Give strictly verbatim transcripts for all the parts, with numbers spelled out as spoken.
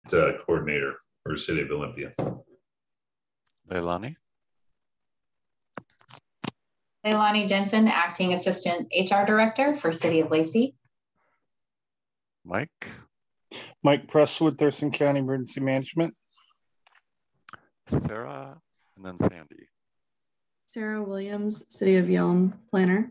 uh, coordinator for City of Olympia. Leilani? Leilani Jensen, Acting Assistant H R Director for City of Lacey. Mike? Mike Presswood, Thurston County Emergency Management. Sarah, and then Sandy. Sarah Williams, City of Yelm Planner.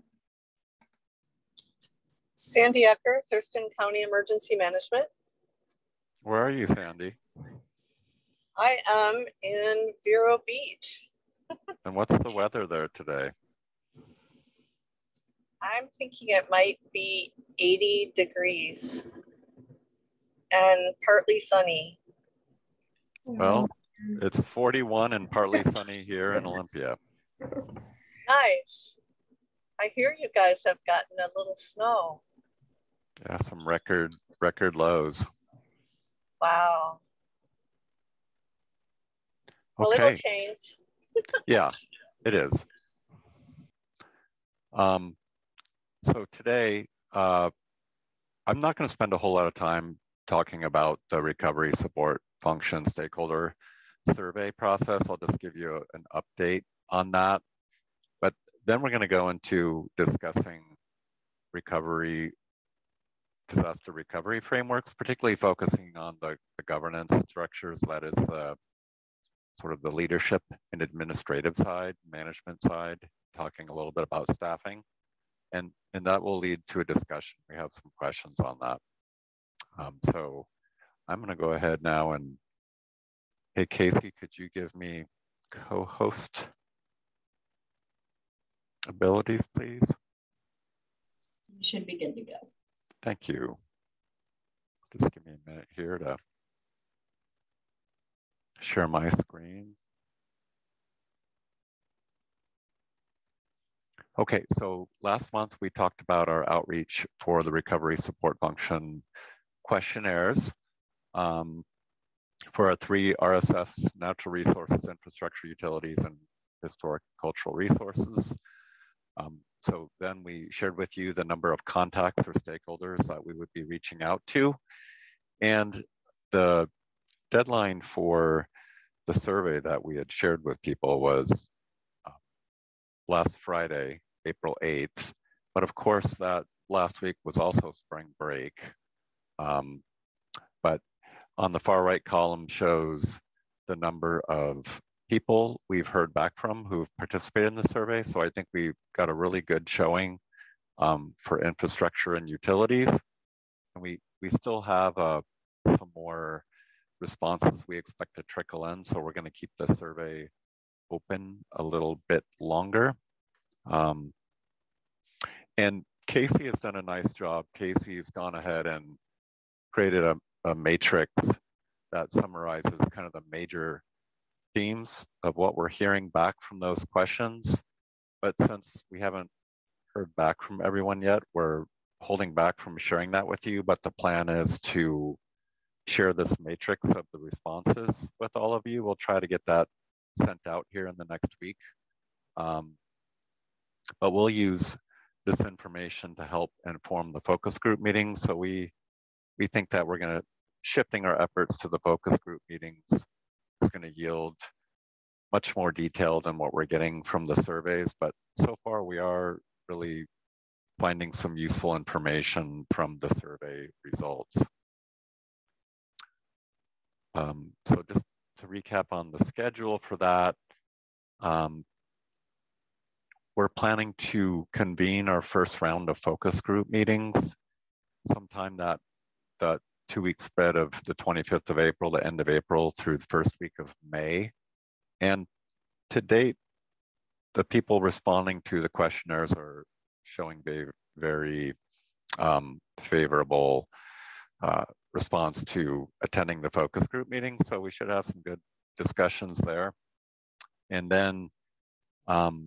Sandy Ecker, Thurston County Emergency Management. Where are you, Sandy? I am in Vero Beach. And what's the weather there today? I'm thinking it might be eighty degrees and partly sunny. Well, it's forty-one and partly sunny here in Olympia. Nice. I hear you guys have gotten a little snow. Yeah, some record record lows. Wow. Well, Okay. it'll change. Yeah, it is. Um, so today, uh, I'm not going to spend a whole lot of time talking about the recovery support function stakeholder survey process. I'll just give you a, an update on that. But then we're going to go into discussing recovery, disaster recovery frameworks, particularly focusing on the, the governance structures, that is the sort of the leadership and administrative side, management side, talking a little bit about staffing. And, and that will lead to a discussion. We have some questions on that. Um, so I'm going to go ahead now and, hey, Casey, could you give me co-host abilities, please? You should be good to go. Thank you. Just give me a minute here to share my screen. Okay, so last month we talked about our outreach for the recovery support function questionnaires um, for our three R S S, natural resources, infrastructure, utilities, and historic cultural resources. Um, so then we shared with you the number of contacts or stakeholders that we would be reaching out to. And the deadline for the survey that we had shared with people was uh, last Friday, April eighth. But of course, that last week was also spring break. Um, but on the far right column shows the number of people we've heard back from who've participated in the survey. So I think we got a really good showing um, for infrastructure and utilities. And we, we still have uh, some more responses we expect to trickle in. So we're going to keep the survey open a little bit longer. Um, and Casey has done a nice job. Casey's gone ahead and created a, a matrix that summarizes kind of the major themes of what we're hearing back from those questions. But since we haven't heard back from everyone yet, we're holding back from sharing that with you. But the plan is to share this matrix of the responses with all of you. We'll try to get that sent out here in the next week. Um, but we'll use this information to help inform the focus group meetings. So we, we think that we're gonna, shifting our efforts to the focus group meetings is gonna yield much more detail than what we're getting from the surveys. But so far we are really finding some useful information from the survey results. Um, so just to recap on the schedule for that, um, we're planning to convene our first round of focus group meetings sometime that, that two week spread of the twenty-fifth of April, the end of April through the first week of May. And to date, the people responding to the questionnaires are showing very, very um, favorable uh, response to attending the focus group meeting. So we should have some good discussions there. And then um,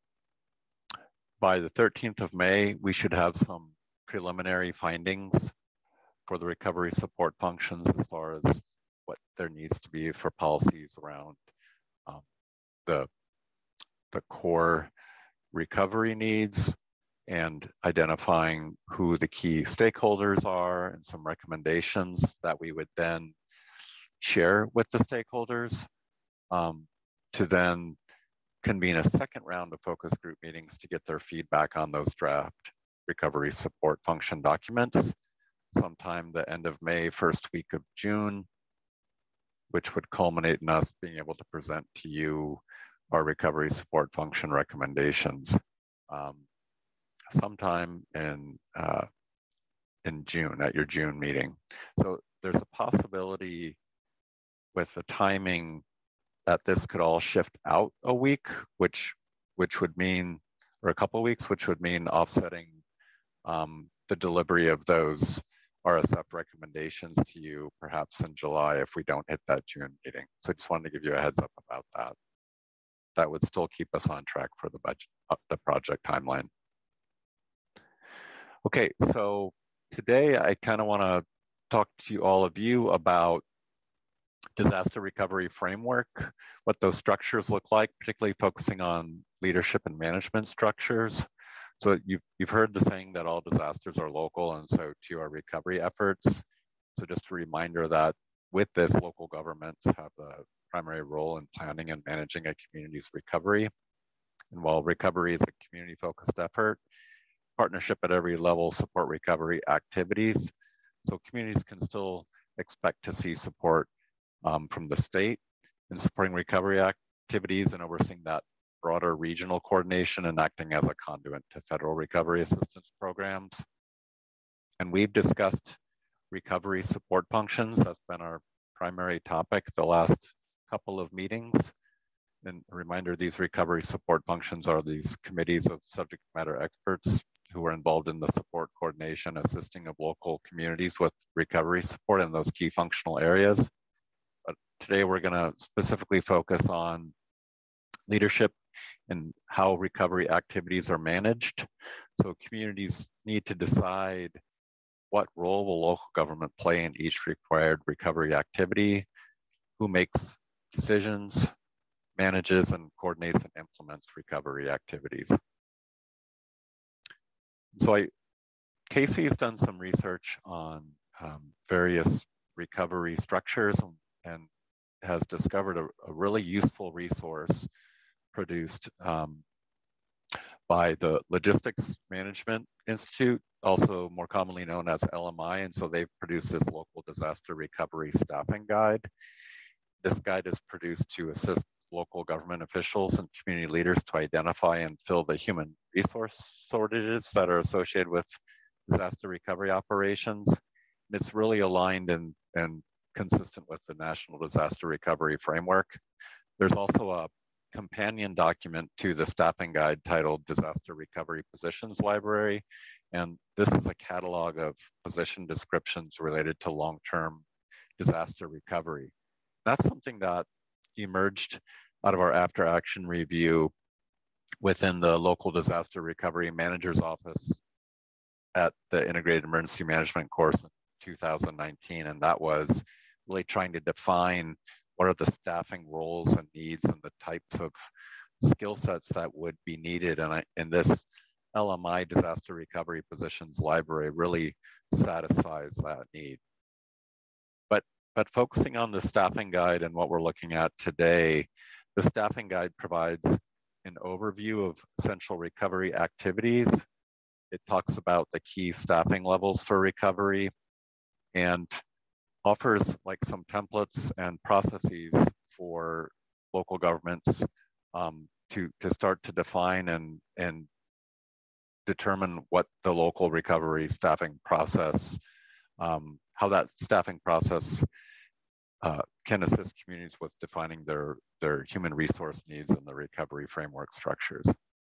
by the thirteenth of May, we should have some preliminary findings for the recovery support functions as far as what there needs to be for policies around um, the, the core recovery needs and identifying who the key stakeholders are and some recommendations that we would then share with the stakeholders, um, to then convene a second round of focus group meetings to get their feedback on those draft recovery support function documents sometime the end of May, first week of June, which would culminate in us being able to present to you our recovery support function recommendations um, sometime in, uh, in June, at your June meeting. So there's a possibility with the timing that this could all shift out a week, which which would mean, or a couple of weeks, which would mean offsetting um, the delivery of those R S F recommendations to you perhaps in July if we don't hit that June meeting. So I just wanted to give you a heads up about that. That would still keep us on track for the budget, uh, the project timeline. Okay, so today I kind of want to talk to you, all of you, about disaster recovery framework, what those structures look like, particularly focusing on leadership and management structures. So you've, you've heard the saying that all disasters are local, and so too are recovery efforts. So just a reminder that with this, local governments have the primary role in planning and managing a community's recovery. And while recovery is a community-focused effort, partnership at every level support recovery activities. So communities can still expect to see support Um, from the state in supporting recovery activities and overseeing that broader regional coordination and acting as a conduit to federal recovery assistance programs. And we've discussed recovery support functions. That's been our primary topic the last couple of meetings. And a reminder, these recovery support functions are these committees of subject matter experts who are involved in the support coordination, assisting of local communities with recovery support in those key functional areas. But today we're going to specifically focus on leadership and how recovery activities are managed. So communities need to decide what role will local government play in each required recovery activity, who makes decisions, manages and coordinates and implements recovery activities. So I, Casey has done some research on um, various recovery structures and, and has discovered a, a really useful resource produced um, by the Logistics Management Institute, also more commonly known as L M I. And so they've produced this local disaster recovery staffing guide. This guide is produced to assist local government officials and community leaders to identify and fill the human resource shortages that are associated with disaster recovery operations. And it's really aligned and, and consistent with the National Disaster Recovery Framework. There's also a companion document to the staffing guide titled Disaster Recovery Positions Library. And this is a catalog of position descriptions related to long-term disaster recovery. That's something that emerged out of our after action review within the local disaster recovery manager's office at the Integrated Emergency Management course in two thousand nineteen. And that was really trying to define what are the staffing roles and needs and the types of skill sets that would be needed. And I, in this L M I disaster recovery positions library really satisfies that need. But, but focusing on the staffing guide and what we're looking at today, the staffing guide provides an overview of essential recovery activities. It talks about the key staffing levels for recovery and offers like some templates and processes for local governments um, to, to start to define and, and determine what the local recovery staffing process, um, how that staffing process uh, can assist communities with defining their, their human resource needs and the recovery framework structures.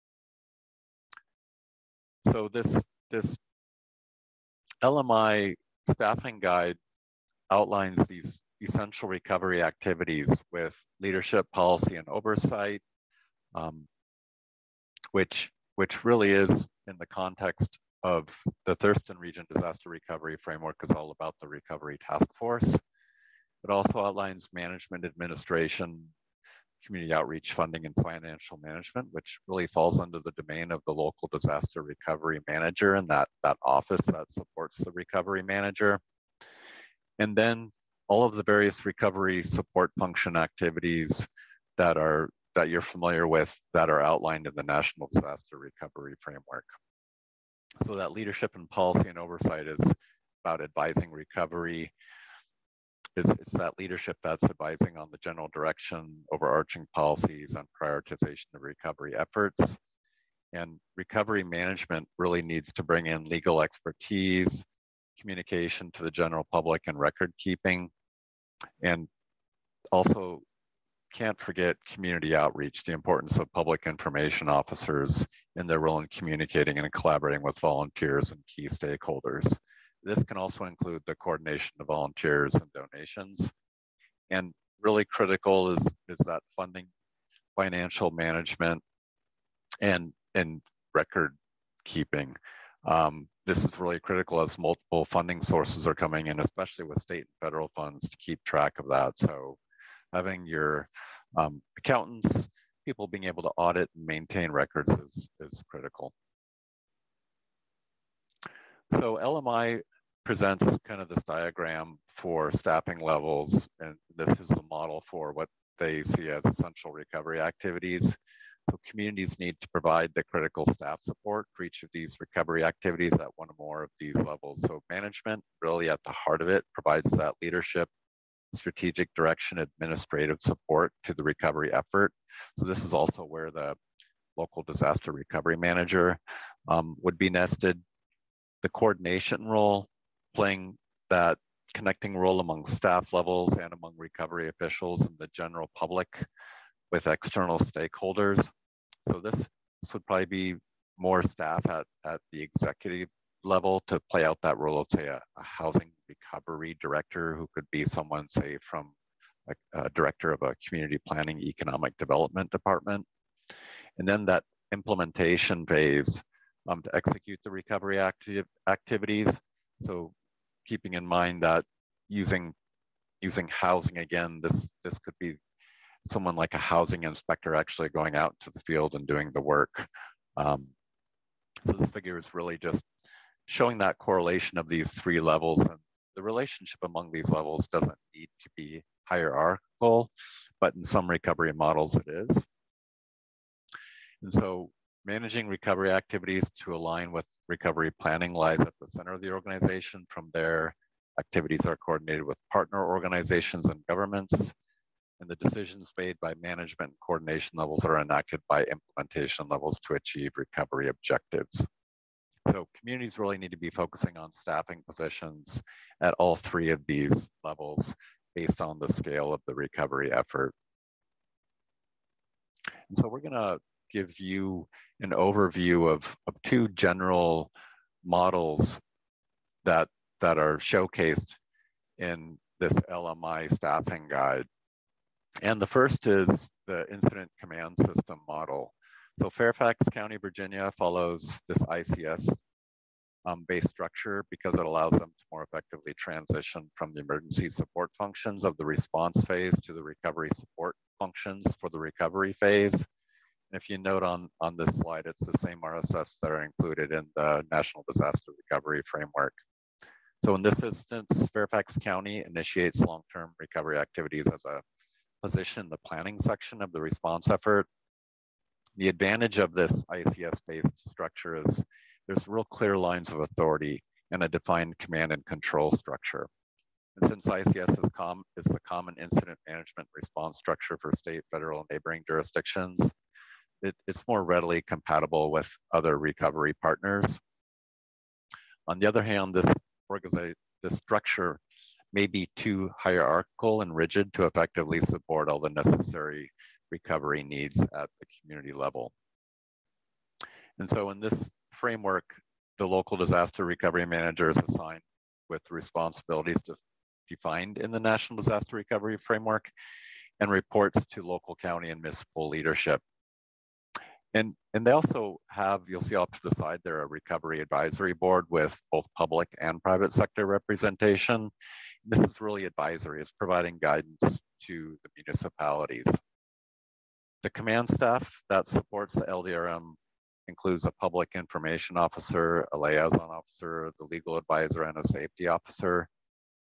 So this, this L M I staffing guide outlines these essential recovery activities with leadership, policy, and oversight, um, which, which really is in the context of the Thurston Region Disaster Recovery Framework is all about the Recovery Task Force. It also outlines management, administration, community outreach, funding, and financial management, which really falls under the domain of the local disaster recovery manager and that, that office that supports the recovery manager. And then all of the various recovery support function activities that are that you're familiar with that are outlined in the National Disaster Recovery Framework. So that leadership and policy and oversight is about advising recovery. It's, it's that leadership that's advising on the general direction, overarching policies, and prioritization of recovery efforts. And recovery management really needs to bring in legal expertise, communication to the general public, and record keeping. And also can't forget community outreach, the importance of public information officers in their role in communicating and collaborating with volunteers and key stakeholders. This can also include the coordination of volunteers and donations. And really critical is, is that funding, financial management, and, and record keeping. Um, this is really critical as multiple funding sources are coming in, especially with state and federal funds, to keep track of that. So having your um, accountants, people being able to audit and maintain records is, is critical. So L M I presents kind of this diagram for staffing levels, and this is a model for what they see as essential recovery activities. So communities need to provide the critical staff support for each of these recovery activities at one or more of these levels. So management, really at the heart of it, provides that leadership, strategic direction, administrative support to the recovery effort. So this is also where the local disaster recovery manager um, would be nested. The coordination role, playing that connecting role among staff levels and among recovery officials and the general public with external stakeholders. So this, this would probably be more staff at, at the executive level to play out that role of, say, a, a housing recovery director, who could be someone, say, from a, a director of a community planning economic development department. And then that implementation phase um, to execute the recovery active activities. So keeping in mind that using using housing again, this this could be someone like a housing inspector actually going out to the field and doing the work. Um, so this figure is really just showing that correlation of these three levels, and the relationship among these levels doesn't need to be hierarchical, but in some recovery models it is. And so managing recovery activities to align with recovery planning lies at the center of the organization. From there, activities are coordinated with partner organizations and governments, and the decisions made by management and coordination levels are enacted by implementation levels to achieve recovery objectives. So communities really need to be focusing on staffing positions at all three of these levels based on the scale of the recovery effort. And so we're gonna give you an overview of, of two general models that, that are showcased in this L M I staffing guide. And the first is the incident command system model. So Fairfax County, Virginia follows this I C S um, based structure because it allows them to more effectively transition from the emergency support functions of the response phase to the recovery support functions for the recovery phase. And if you note on, on this slide, it's the same R S S that are included in the National Disaster Recovery Framework. So in this instance, Fairfax County initiates long-term recovery activities as a position in the planning section of the response effort. The advantage of this I C S-based structure is there's real clear lines of authority and a defined command and control structure. And since I C S is, com is the common incident management response structure for state, federal, and neighboring jurisdictions, it, it's more readily compatible with other recovery partners. On the other hand, this, this structure may be too hierarchical and rigid to effectively support all the necessary recovery needs at the community level. And so in this framework, the local disaster recovery manager is assigned with responsibilities to, defined in the National Disaster Recovery Framework and reports to local, county, and municipal leadership. And, and they also have, you'll see off to the side there, a recovery advisory board with both public and private sector representation. This is really advisory, it's providing guidance to the municipalities. The command staff that supports the L D R M includes a public information officer, a liaison officer, the legal advisor, and a safety officer.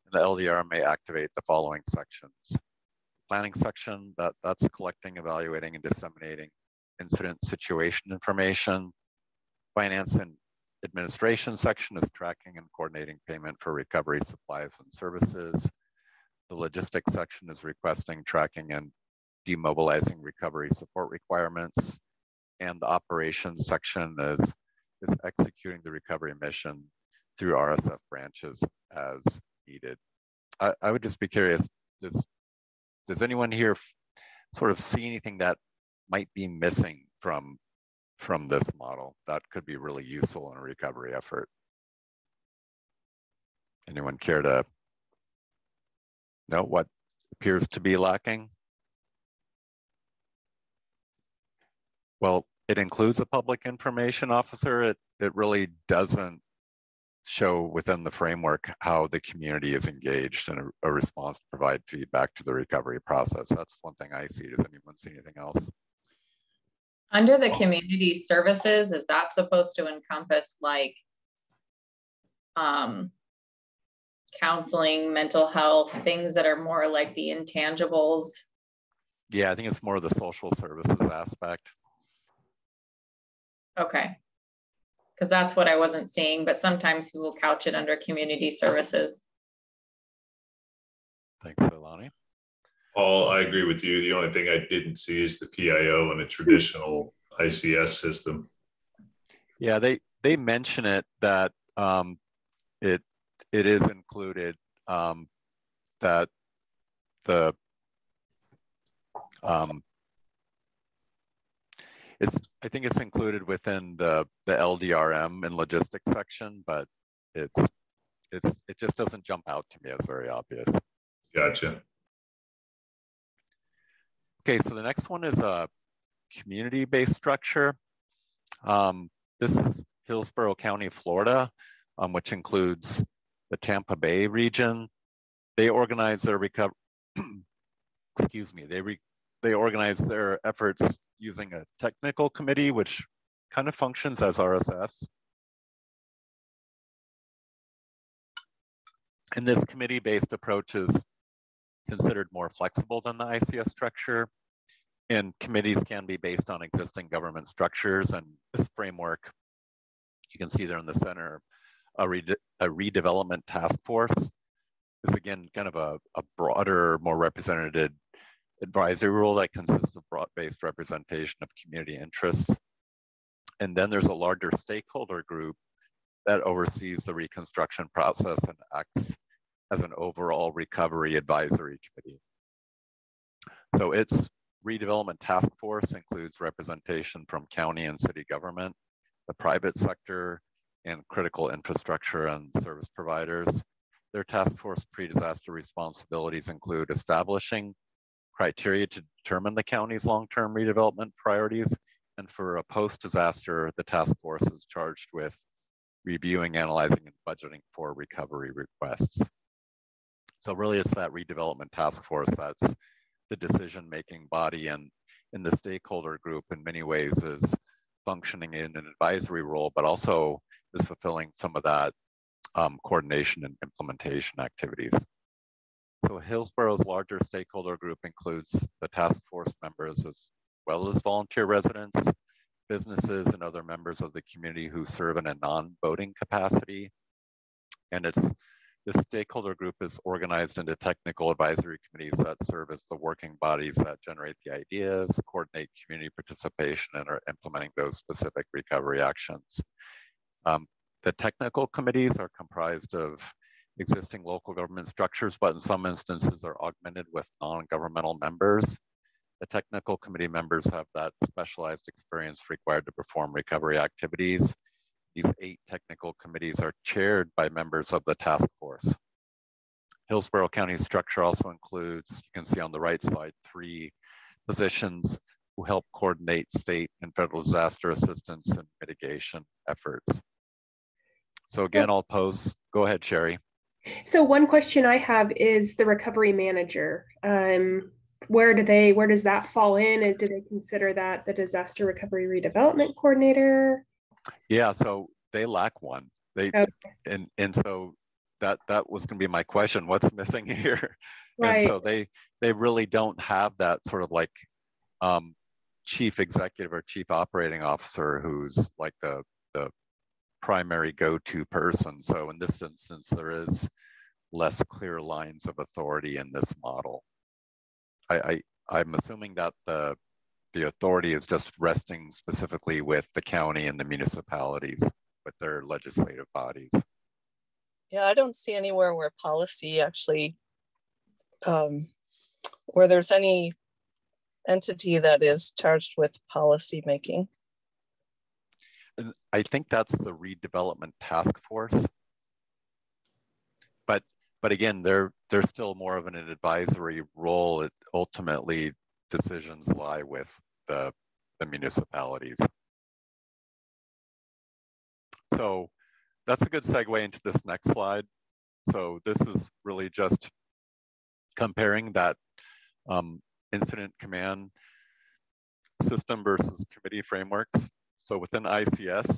And the L D R may activate the following sections. Planning section, that, that's collecting, evaluating, and disseminating incident situation information. Finance and administration section is tracking and coordinating payment for recovery supplies and services. The logistics section is requesting, tracking, and demobilizing recovery support requirements. And the operations section is, is executing the recovery mission through R S F branches as needed. I, I would just be curious, does, does anyone here sort of see anything that might be missing from, from this model that could be really useful in a recovery effort? Anyone care to know what appears to be lacking? Well, it includes a public information officer. It, it really doesn't show within the framework how the community is engaged in a, a response to provide feedback to the recovery process. That's one thing I see. Does anyone see anything else? Under the community services, is that supposed to encompass like um, counseling, mental health, things that are more like the intangibles? Yeah, I think it's more the social services aspect. Okay, because that's what I wasn't seeing, but sometimes people couch it under community services. Thanks, Ilani. Paul, I agree with you. The only thing I didn't see is the P I O in a traditional I C S system. Yeah, they they mention it that um, it it is included, um, that the um, it's I think it's included within the the L D R M and logistics section, but it's it's it just doesn't jump out to me as very obvious. Gotcha. Okay, so the next one is a community-based structure. Um, this is Hillsborough County, Florida, um, which includes the Tampa Bay region. They organize their recovery, excuse me, they, re they organize their efforts using a technical committee, which kind of functions as R S S. And this committee-based approach is considered more flexible than the I C S structure, and committees can be based on existing government structures. And this framework, you can see there in the center, a, re a redevelopment task force is again kind of a, a broader, more representative advisory role that consists of broad-based representation of community interests. And then there's a larger stakeholder group that oversees the reconstruction process and acts as an overall recovery advisory committee. So its redevelopment task force includes representation from county and city government, the private sector, and critical infrastructure and service providers. Their task force pre-disaster responsibilities include establishing criteria to determine the county's long-term redevelopment priorities. And for a post-disaster, the task force is charged with reviewing, analyzing, and budgeting for recovery requests. So really it's that redevelopment task force that's the decision-making body, and in the stakeholder group in many ways is functioning in an advisory role, but also is fulfilling some of that um, coordination and implementation activities. So Hillsborough's larger stakeholder group includes the task force members as well as volunteer residents, businesses, and other members of the community who serve in a non-voting capacity. And it's this stakeholder group is organized into technical advisory committees that serve as the working bodies that generate the ideas, coordinate community participation, and are implementing those specific recovery actions. Um, the technical committees are comprised of existing local government structures, but in some instances are augmented with non-governmental members. The technical committee members have that specialized experience required to perform recovery activities. These eight technical committees are chaired by members of the task force. Hillsborough County's structure also includes, you can see on the right side, three positions who help coordinate state and federal disaster assistance and mitigation efforts. So again, I'll pose, go ahead, Sherry. So one question I have is the recovery manager. Um, where do they, where does that fall in? And do they consider that the disaster recovery redevelopment coordinator? Yeah, so they lack one. They okay. and and so that that was going to be my question. What's missing here? Right. And so they they really don't have that sort of like um, chief executive or chief operating officer who's like the the primary go-to person. So in this instance, there is less clear lines of authority in this model. I, I I'm assuming that the the authority is just resting specifically with the county and the municipalities with their legislative bodies. Yeah, I don't see anywhere where policy actually, um, where there's any entity that is charged with policy making. And I think that's the redevelopment task force. But but again, they're they're still more of an advisory role. It ultimately decisions lie with the, the municipalities. So that's a good segue into this next slide. So this is really just comparing that um, incident command system versus committee frameworks. So within I C S,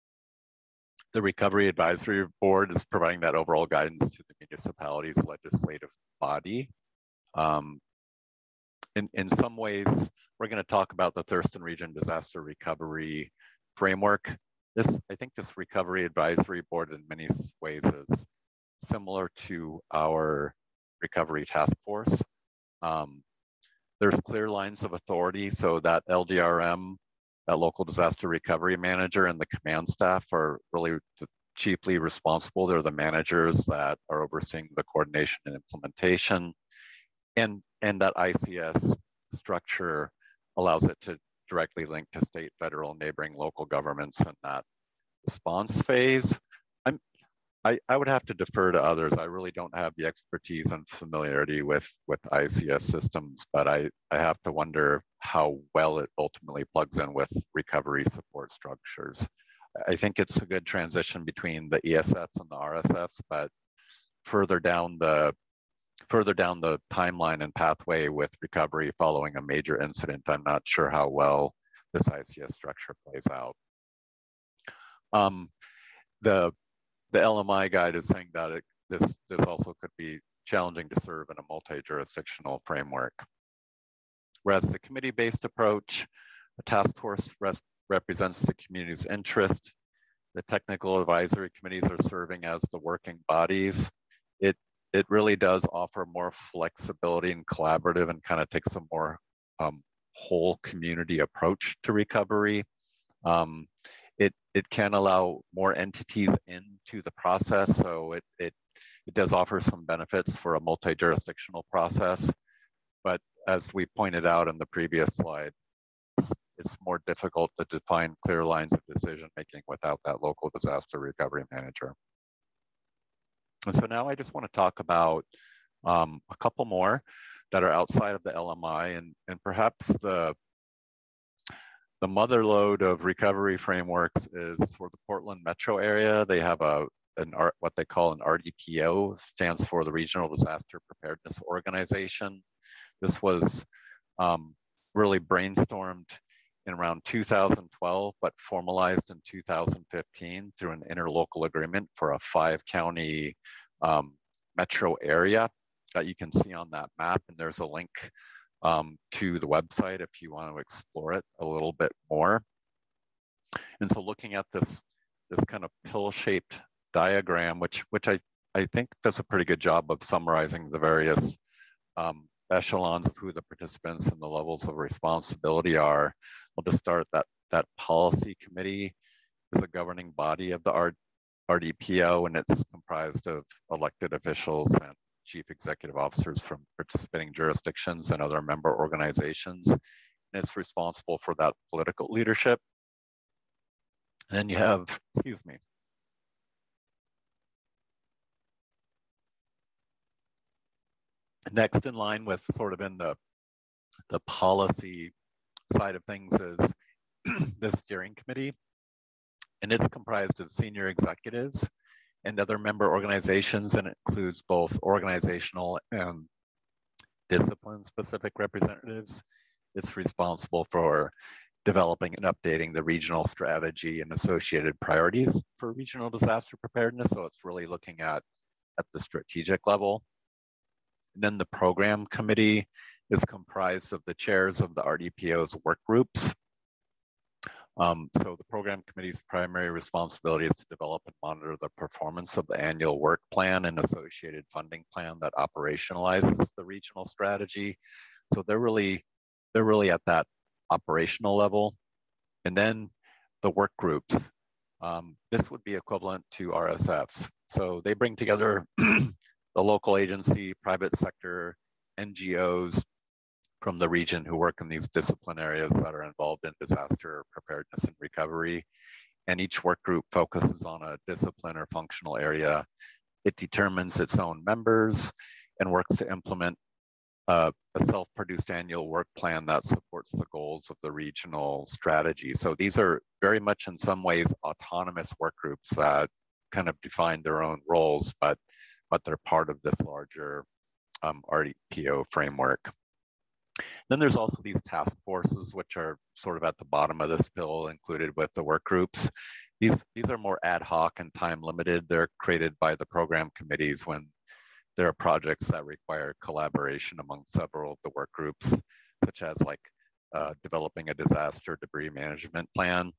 the Recovery Advisory Board is providing that overall guidance to the municipality's legislative body. Um, in, in some ways, we're going to talk about the Thurston Region Disaster Recovery Framework. This, I think this Recovery Advisory Board in many ways is similar to our Recovery Task Force. Um, there's clear lines of authority, so that L D R M, that local disaster recovery manager, and the command staff are really chiefly responsible. They're the managers that are overseeing the coordination and implementation. And, and that I C S structure allows it to directly link to state, federal, neighboring local governments in that response phase. I'm, I, I would have to defer to others. I really don't have the expertise and familiarity with, with I C S systems, but I, I have to wonder how well it ultimately plugs in with recovery support structures. I think it's a good transition between the E S Fs and the R S Fs, but further down the further down the timeline and pathway with recovery following a major incident, I'm not sure how well this I C S structure plays out. Um, the The L M I guide is saying that it, this, this also could be challenging to serve in a multi-jurisdictional framework. Whereas the committee-based approach, the task force res represents the community's interest. The technical advisory committees are serving as the working bodies. It, it really does offer more flexibility and collaborative and kind of takes a more um, whole community approach to recovery. Um, It, it can allow more entities into the process, so it, it, it does offer some benefits for a multi-jurisdictional process. But as we pointed out in the previous slide, it's, it's more difficult to define clear lines of decision-making without that local disaster recovery manager. And so now I just want to talk about um, a couple more that are outside of the L M I, and, and perhaps the The mother load of recovery frameworks is for the Portland metro area. They have a an art, what they call an R D P O, stands for the Regional Disaster Preparedness Organization. This was um, really brainstormed in around two thousand twelve, but formalized in two thousand fifteen through an interlocal agreement for a five county um, metro area that you can see on that map. And there's a link Um, to the website if you want to explore it a little bit more. And so looking at this, this kind of pill-shaped diagram, which, which I, I think does a pretty good job of summarizing the various um, echelons of who the participants and the levels of responsibility are. I'll just start that, that policy committee is a governing body of the R D P O, and it's comprised of elected officials and chief executive officers from participating jurisdictions and other member organizations. And it's responsible for that political leadership. And then you have, excuse me. Next in line with sort of in the, the policy side of things is the steering committee. And it's comprised of senior executives and other member organizations, and it includes both organizational and discipline-specific representatives. It's responsible for developing and updating the regional strategy and associated priorities for regional disaster preparedness. So it's really looking at at the strategic level. And then the program committee is comprised of the chairs of the R D P O's work groups. Um, so the program committee's primary responsibility is to develop and monitor the performance of the annual work plan and associated funding plan that operationalizes the regional strategy. So they're really, they're really at that operational level. And then the work groups, um, this would be equivalent to R S Fs. So they bring together the local agency, private sector, N G Os, from the region who work in these discipline areas that are involved in disaster preparedness and recovery. And each work group focuses on a discipline or functional area. It determines its own members and works to implement uh, a self-produced annual work plan that supports the goals of the regional strategy. So these are very much in some ways autonomous work groups that kind of define their own roles, but, but they're part of this larger um, R D P O framework. Then there's also these task forces, which are sort of at the bottom of this bill, included with the work groups. These, these are more ad hoc and time limited. They're created by the program committees when there are projects that require collaboration among several of the work groups, such as like uh, developing a disaster debris management plan.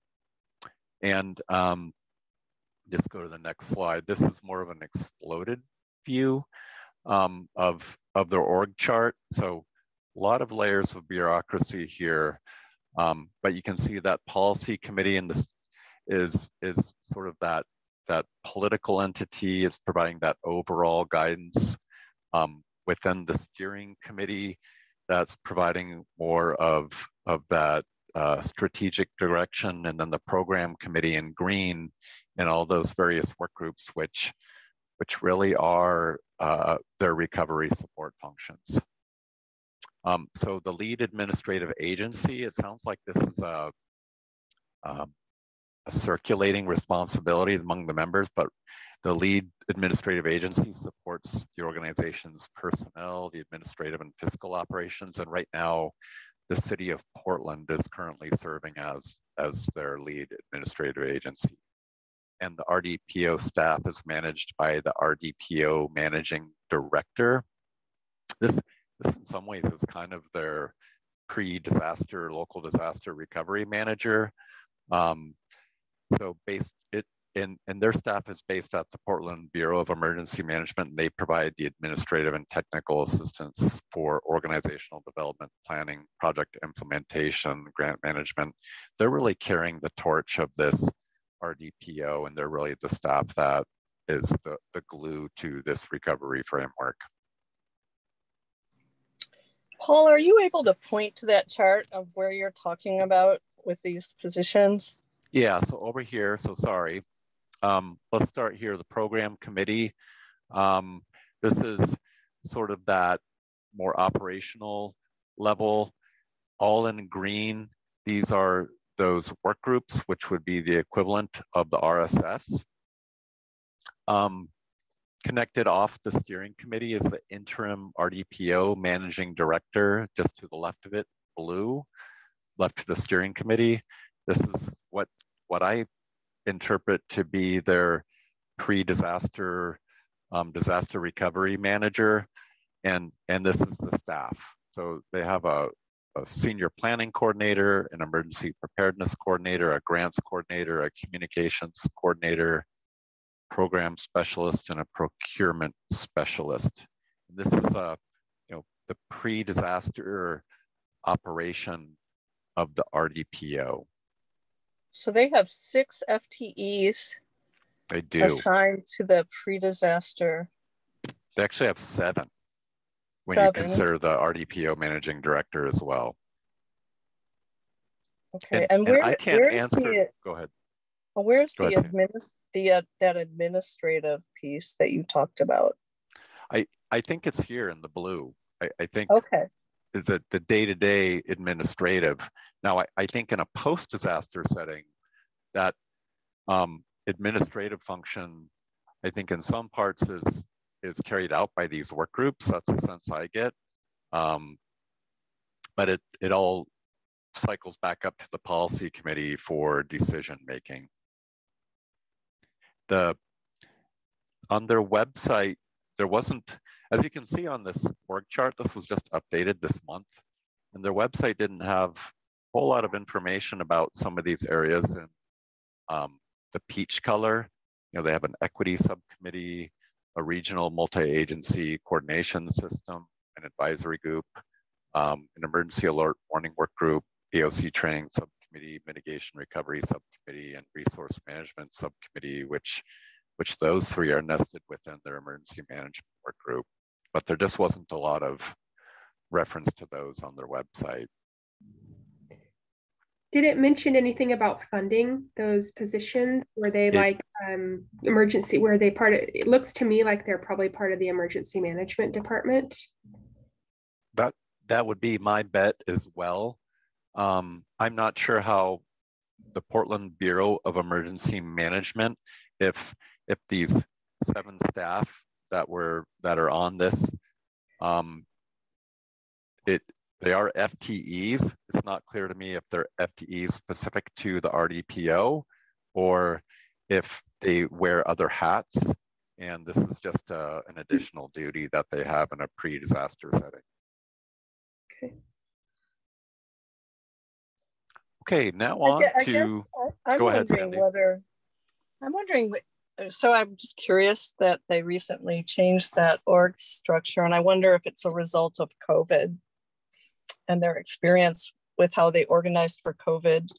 And um, just go to the next slide. This is more of an exploded view um, of, of their org chart. So a lot of layers of bureaucracy here, um, but you can see that policy committee and this is is sort of that that political entity is providing that overall guidance um, within the steering committee that's providing more of of that uh, strategic direction, and then the program committee in green and all those various work groups which which really are uh, their recovery support functions. Um, so the lead administrative agency, it sounds like this is a, um, a circulating responsibility among the members, but the lead administrative agency supports the organization's personnel, the administrative and fiscal operations, and right now the city of Portland is currently serving as, as their lead administrative agency. And the R D P O staff is managed by the R D P O managing director. This This in some ways is kind of their pre-disaster, local disaster recovery manager. Um, so based it in, and their staff is based at the Portland Bureau of Emergency Management, and they provide the administrative and technical assistance for organizational development, planning, project implementation, grant management. They're really carrying the torch of this R D P O, and they're really the staff that is the, the glue to this recovery framework. Paul, are you able to point to that chart of where you're talking about with these positions? Yeah, so over here, so sorry. Um, let's start here, the program committee. Um, this is sort of that more operational level, all in green. These are those work groups, which would be the equivalent of the R S S. Um, Connected off the steering committee is the interim R D P O managing director, just to the left of it, blue, left to the steering committee. This is what, what I interpret to be their pre-disaster um, disaster recovery manager, and, and this is the staff. So they have a, a senior planning coordinator, an emergency preparedness coordinator, a grants coordinator, a communications coordinator, program specialist, and a procurement specialist. And this is a, you know, the pre-disaster operation of the R D P O. So they have six F T Es They do. assigned to the pre-disaster. They actually have seven when Seven. you consider the R D P O managing director as well. Okay, And, and, where, and I can't where's answer, the, go ahead. where's Go the, ahead, adminis the uh, that administrative piece that you talked about? I, I think it's here in the blue. I, I think Okay. the, the day-to-day administrative. Now, I, I think in a post-disaster setting, that um, administrative function, I think in some parts is, is carried out by these work groups. That's the sense I get. Um, but it, it all cycles back up to the policy committee for decision-making. The, on their website, there wasn't, as you can see on this org chart, this was just updated this month, and their website didn't have a whole lot of information about some of these areas. And um, the peach color, you know, they have an equity subcommittee, a regional multi-agency coordination system, an advisory group, um, an emergency alert warning work group, A O C training subcommittee, mitigation recovery subcommittee, and resource management subcommittee, which, which those three are nested within their emergency management work group. But there just wasn't a lot of reference to those on their website. Did it mention anything about funding those positions? Were they It, like um, emergency, were they part of, it looks to me like they're probably part of the emergency management department. that, that would be my bet as well. Um, I'm not sure how the Portland Bureau of Emergency Management, if, if these seven staff that were, that are on this, um, it, they are F T Es. It's not clear to me if they're F T Es specific to the R D P O or if they wear other hats. And this is just uh, an additional duty that they have in a pre-disaster setting. Okay. Okay, now on I, I to, guess I, I'm go ahead, wondering Sandy. whether, I'm wondering, so I'm just curious that they recently changed that org structure, and I wonder if it's a result of COVID and their experience with how they organized for COVID.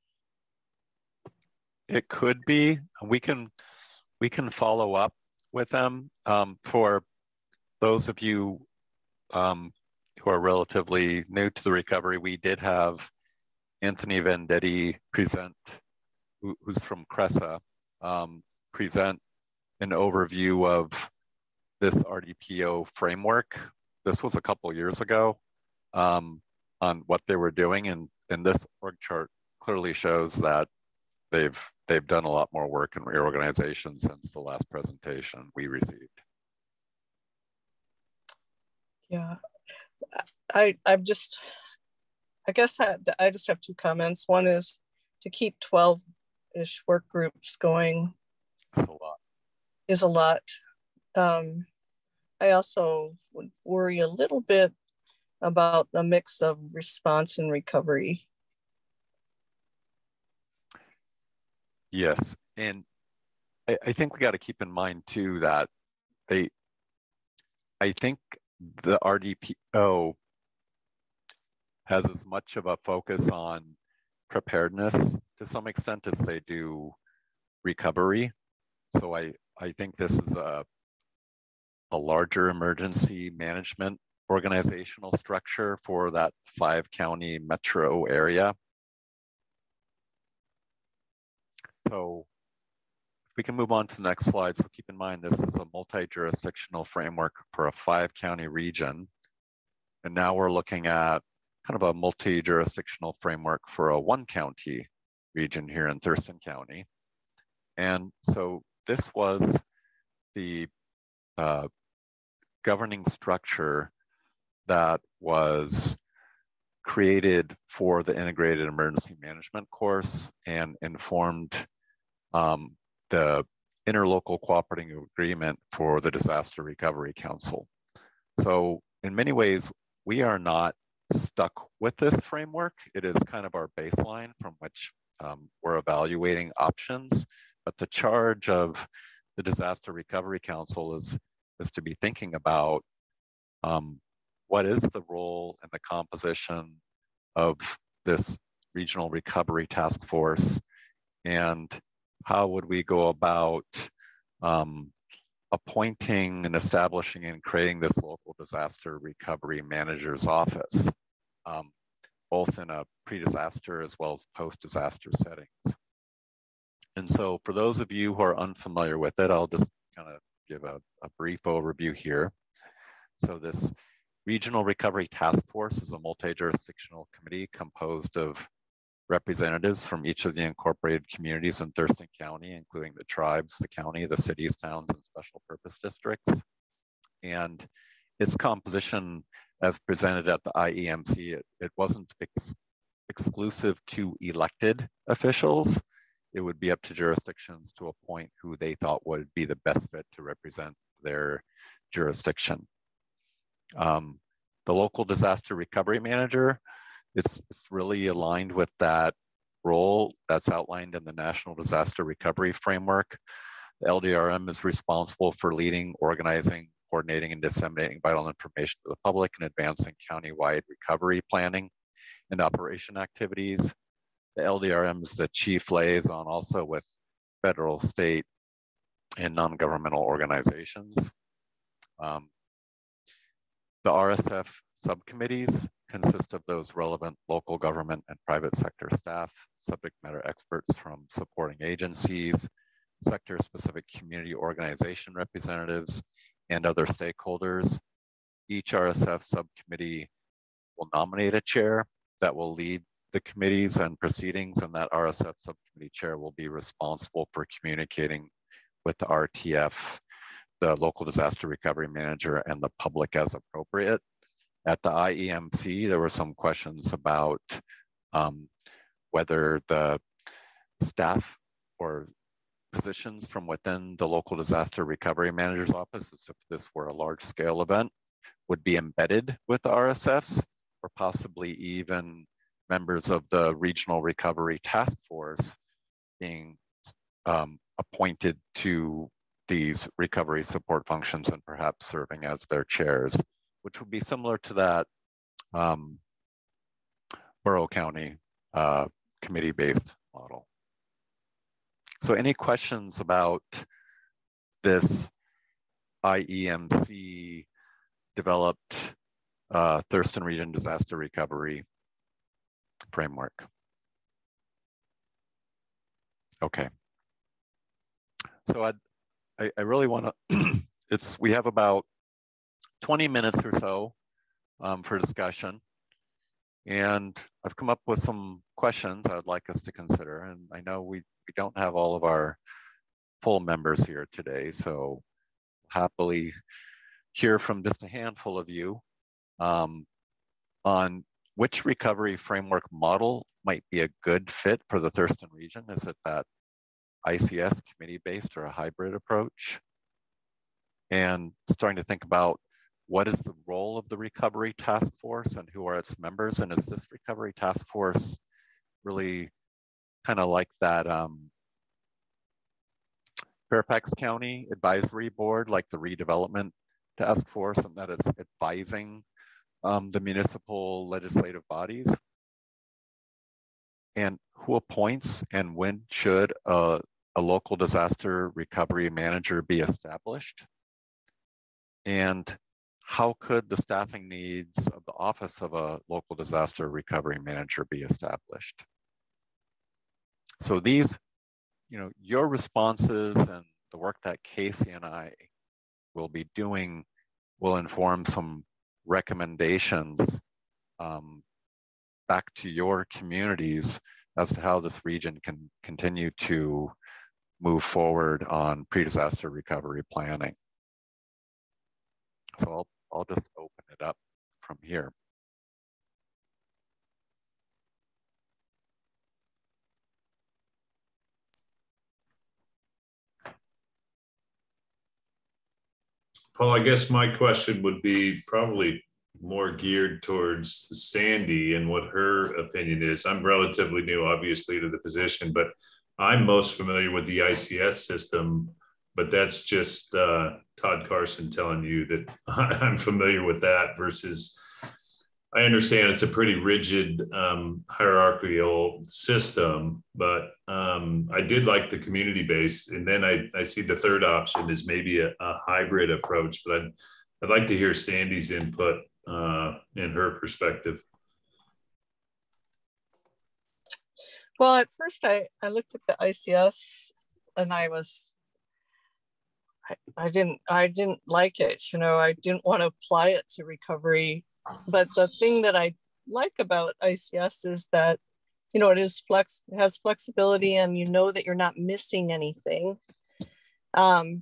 It could be. We can we can follow up with them. Um, for those of you um, who are relatively new to the recovery, we did have Anthony Vendetti present, who, who's from CRESA, um, present an overview of this R D P O framework. This was a couple years ago. Um, on what they were doing, and, and this org chart clearly shows that they've they've done a lot more work in reorganization since the last presentation we received. Yeah, I I'm just, I guess I, I just have two comments. One is to keep twelve-ish work groups going. That's a lot. Is a lot. Um, I also would worry a little bit about the mix of response and recovery. Yes, and I, I think we got to keep in mind too that they, I think the R D P O has as much of a focus on preparedness to some extent as they do recovery. So I, I think this is a, a larger emergency management organizational structure for that five county metro area. So if we can move on to the next slide. So keep in mind, this is a multi-jurisdictional framework for a five county region. And now we're looking at kind of a multi-jurisdictional framework for a one county region here in Thurston County. And so this was the uh, governing structure that was created for the integrated emergency management course and informed um, the interlocal cooperating agreement for the Disaster Recovery Council. So in many ways, we are not stuck with this framework. It is kind of our baseline from which um, we're evaluating options, but the charge of the Disaster Recovery Council is, is to be thinking about um, what is the role and the composition of this regional recovery task force, and how would we go about um, appointing and establishing and creating this local disaster recovery manager's office, um, both in a pre-disaster as well as post-disaster settings. And so for those of you who are unfamiliar with it, I'll just kind of give a, a brief overview here. So this Regional Recovery Task Force is a multi-jurisdictional committee composed of representatives from each of the incorporated communities in Thurston County, including the tribes, the county, the cities, towns, and special purpose districts. And its composition as presented at the I E M C, it, it wasn't ex exclusive to elected officials. it would be up to jurisdictions to appoint who they thought would be the best fit to represent their jurisdiction. Um, the local disaster recovery manager, it's, it's really aligned with that role that's outlined in the National Disaster Recovery Framework. The L D R M is responsible for leading, organizing, coordinating, and disseminating vital information to the public and advancing countywide recovery planning and operation activities. The L D R M is the chief liaison also with federal, state, and non-governmental organizations. Um, the R S F subcommittees consist of those relevant local government and private sector staff, subject matter experts from supporting agencies, sector-specific community organization representatives, and other stakeholders. Each R S F subcommittee will nominate a chair that will lead the committees and proceedings, and that R S F subcommittee chair will be responsible for communicating with the R T F, the local disaster recovery manager, and the public as appropriate. At the I E M C, there were some questions about um, whether the staff or positions from within the local disaster recovery manager's office, as if this were a large scale event, would be embedded with the R S Fs, or possibly even members of the regional recovery task force being um, appointed to these recovery support functions and perhaps serving as their chairs, which would be similar to that um, Borough County uh, committee-based model. So any questions about this I E M C developed uh, Thurston Region Disaster Recovery Framework? Okay. So I'd, I, I really want to, it's, we have about twenty minutes or so um, for discussion. And I've come up with some questions I'd like us to consider. And I know we, we don't have all of our full members here today, so happily hear from just a handful of you um, on which recovery framework model might be a good fit for the Thurston region. Is it that I C S committee-based or a hybrid approach? And starting to think about what is the role of the recovery task force and who are its members? And is this recovery task force really kind of like that um, Fairfax County Advisory Board, like the redevelopment task force, and that it's advising um, the municipal legislative bodies? And who appoints and when should a, a local disaster recovery manager be established? And how could the staffing needs of the office of a local disaster recovery manager be established? So these, you know, your responses and the work that Casey and I will be doing will inform some recommendations um, back to your communities as to how this region can continue to move forward on pre-disaster recovery planning. So I'll, I'll just open it up from here. Paul, I guess my question would be probably more geared towards Sandy and what her opinion is. I'm relatively new, obviously, to the position, but I'm most familiar with the I C S system, but that's just uh, Todd Carson telling you that I'm familiar with that versus I understand it's a pretty rigid um, hierarchical system, but um, I did like the community base. And then I, I see the third option is maybe a, a hybrid approach, but I'd, I'd like to hear Sandy's input uh, and her perspective. Well, at first I, I looked at the I C S and I was, I, I didn't, I didn't like it. You know, I didn't want to apply it to recovery. But the thing that I like about I C S is that, you know, it is flex, it has flexibility, and you know that you're not missing anything. Um,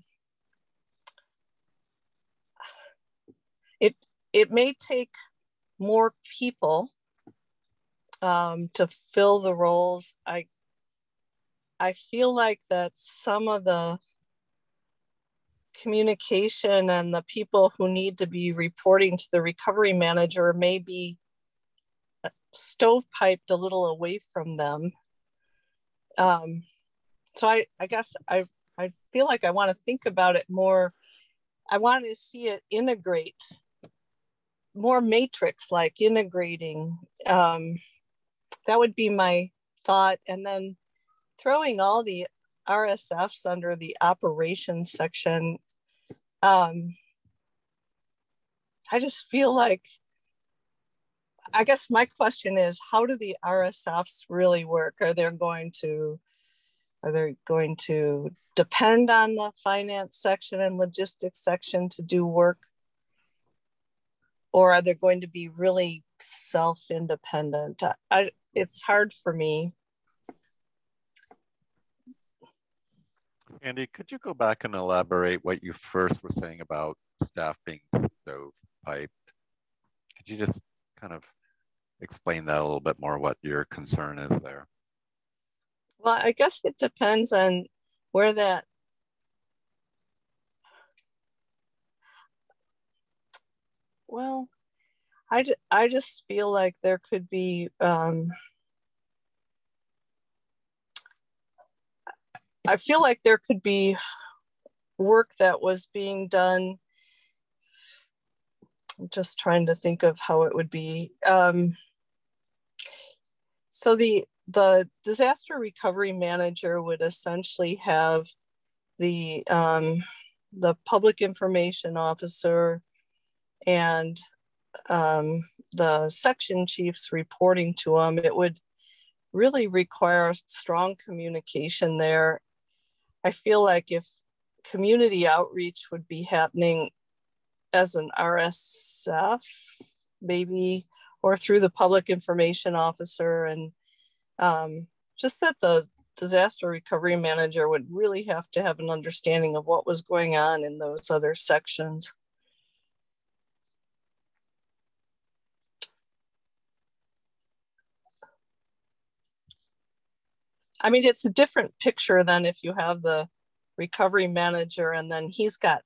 it it may take more people um, to fill the roles. I I feel like that some of the communication and the people who need to be reporting to the recovery manager may be stovepiped a little away from them. Um, so I, I guess I, I feel like I want to think about it more. I want to see it integrate more matrix, like integrating. Um, that would be my thought. And then throwing all the R S Fs under the operations section. Um, I just feel like, I guess my question is, how do the R S Fs really work? Are they going to, are they going to depend on the finance section and logistics section to do work? Or are they going to be really self-independent? I, it's hard for me. Andy, could you go back and elaborate what you first were saying about staff being stovepiped? Could you just kind of explain that a little bit more, what your concern is there? Well, I guess it depends on where that, well, I, I just feel like there could be, um, I feel like there could be work that was being done. I'm just trying to think of how it would be. Um, so the, the disaster recovery manager would essentially have the, um, the public information officer and um, the section chiefs reporting to them. It would really require strong communication there. I feel like if community outreach would be happening as an R S F, maybe, or through the public information officer, and um, just that the disaster recovery manager would really have to have an understanding of what was going on in those other sections. I mean, it's a different picture than if you have the recovery manager and then he's got,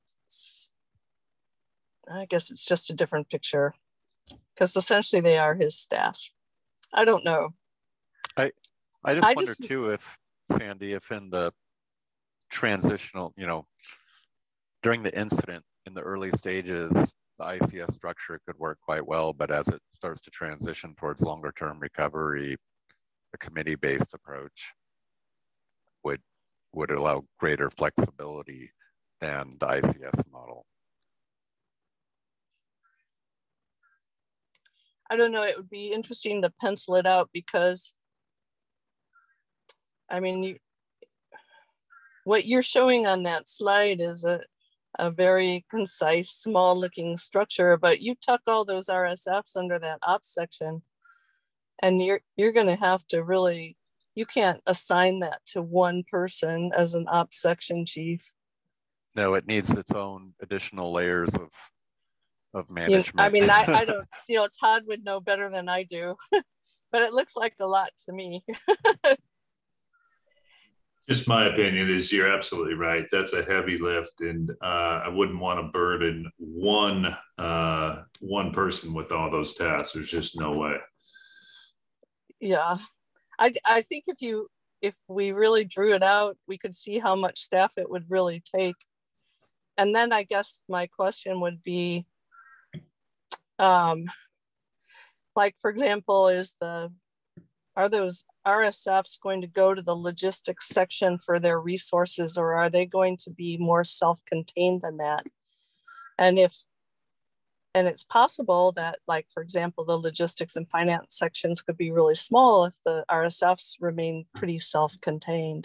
I guess it's just a different picture because essentially they are his staff. I don't know. I, I just I wonder just, too if, Sandy, if in the transitional, you know, during the incident in the early stages, the I C S structure could work quite well, but as it starts to transition towards longer term recovery, a committee-based approach would would allow greater flexibility than the I C S model. I don't know, it would be interesting to pencil it out because, I mean, you, what you're showing on that slide is a, a very concise, small looking structure, but you tuck all those R S Fs under that ops section and you're, you're gonna have to really, you can't assign that to one person as an ops section chief. No, it needs its own additional layers of, of management. You know, I mean, I, I don't, you know, Todd would know better than I do, but it looks like a lot to me. Just my opinion is you're absolutely right. That's a heavy lift, and uh, I wouldn't want to burden one uh, one person with all those tasks. There's just no way. Yeah, I I think if you if we really drew it out, we could see how much staff it would really take. And then I guess my question would be, um, like for example, is the are those R S Fs going to go to the logistics section for their resources, or are they going to be more self-contained than that? And if, and it's possible that, like, for example, the logistics and finance sections could be really small if the R S Fs remain pretty self-contained.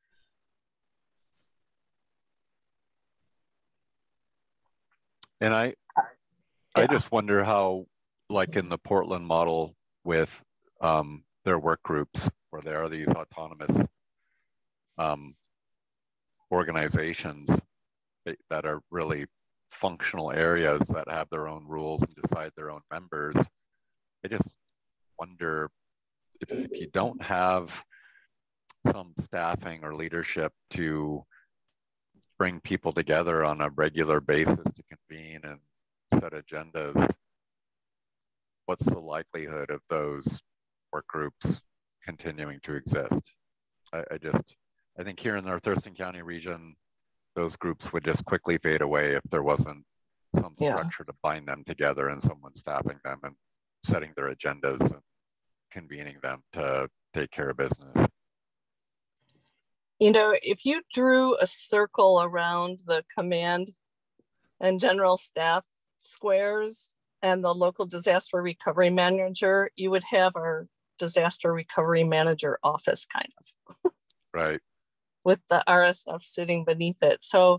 And I, Yeah. I just wonder how, like in the Portland model with um, their work groups, where there are these autonomous um, organizations that, that are really functional areas that have their own rules and decide their own members. I just wonder if, if you don't have some staffing or leadership to bring people together on a regular basis to convene and set agendas, what's the likelihood of those work groups continuing to exist? I, I just, I think here in our Thurston County region, those groups would just quickly fade away if there wasn't some Yeah. structure to bind them together and someone staffing them and setting their agendas and convening them to take care of business. You know, if you drew a circle around the command and general staff squares and the local disaster recovery manager, you would have our disaster recovery manager office, kind of. Right. With the R S F sitting beneath it. So,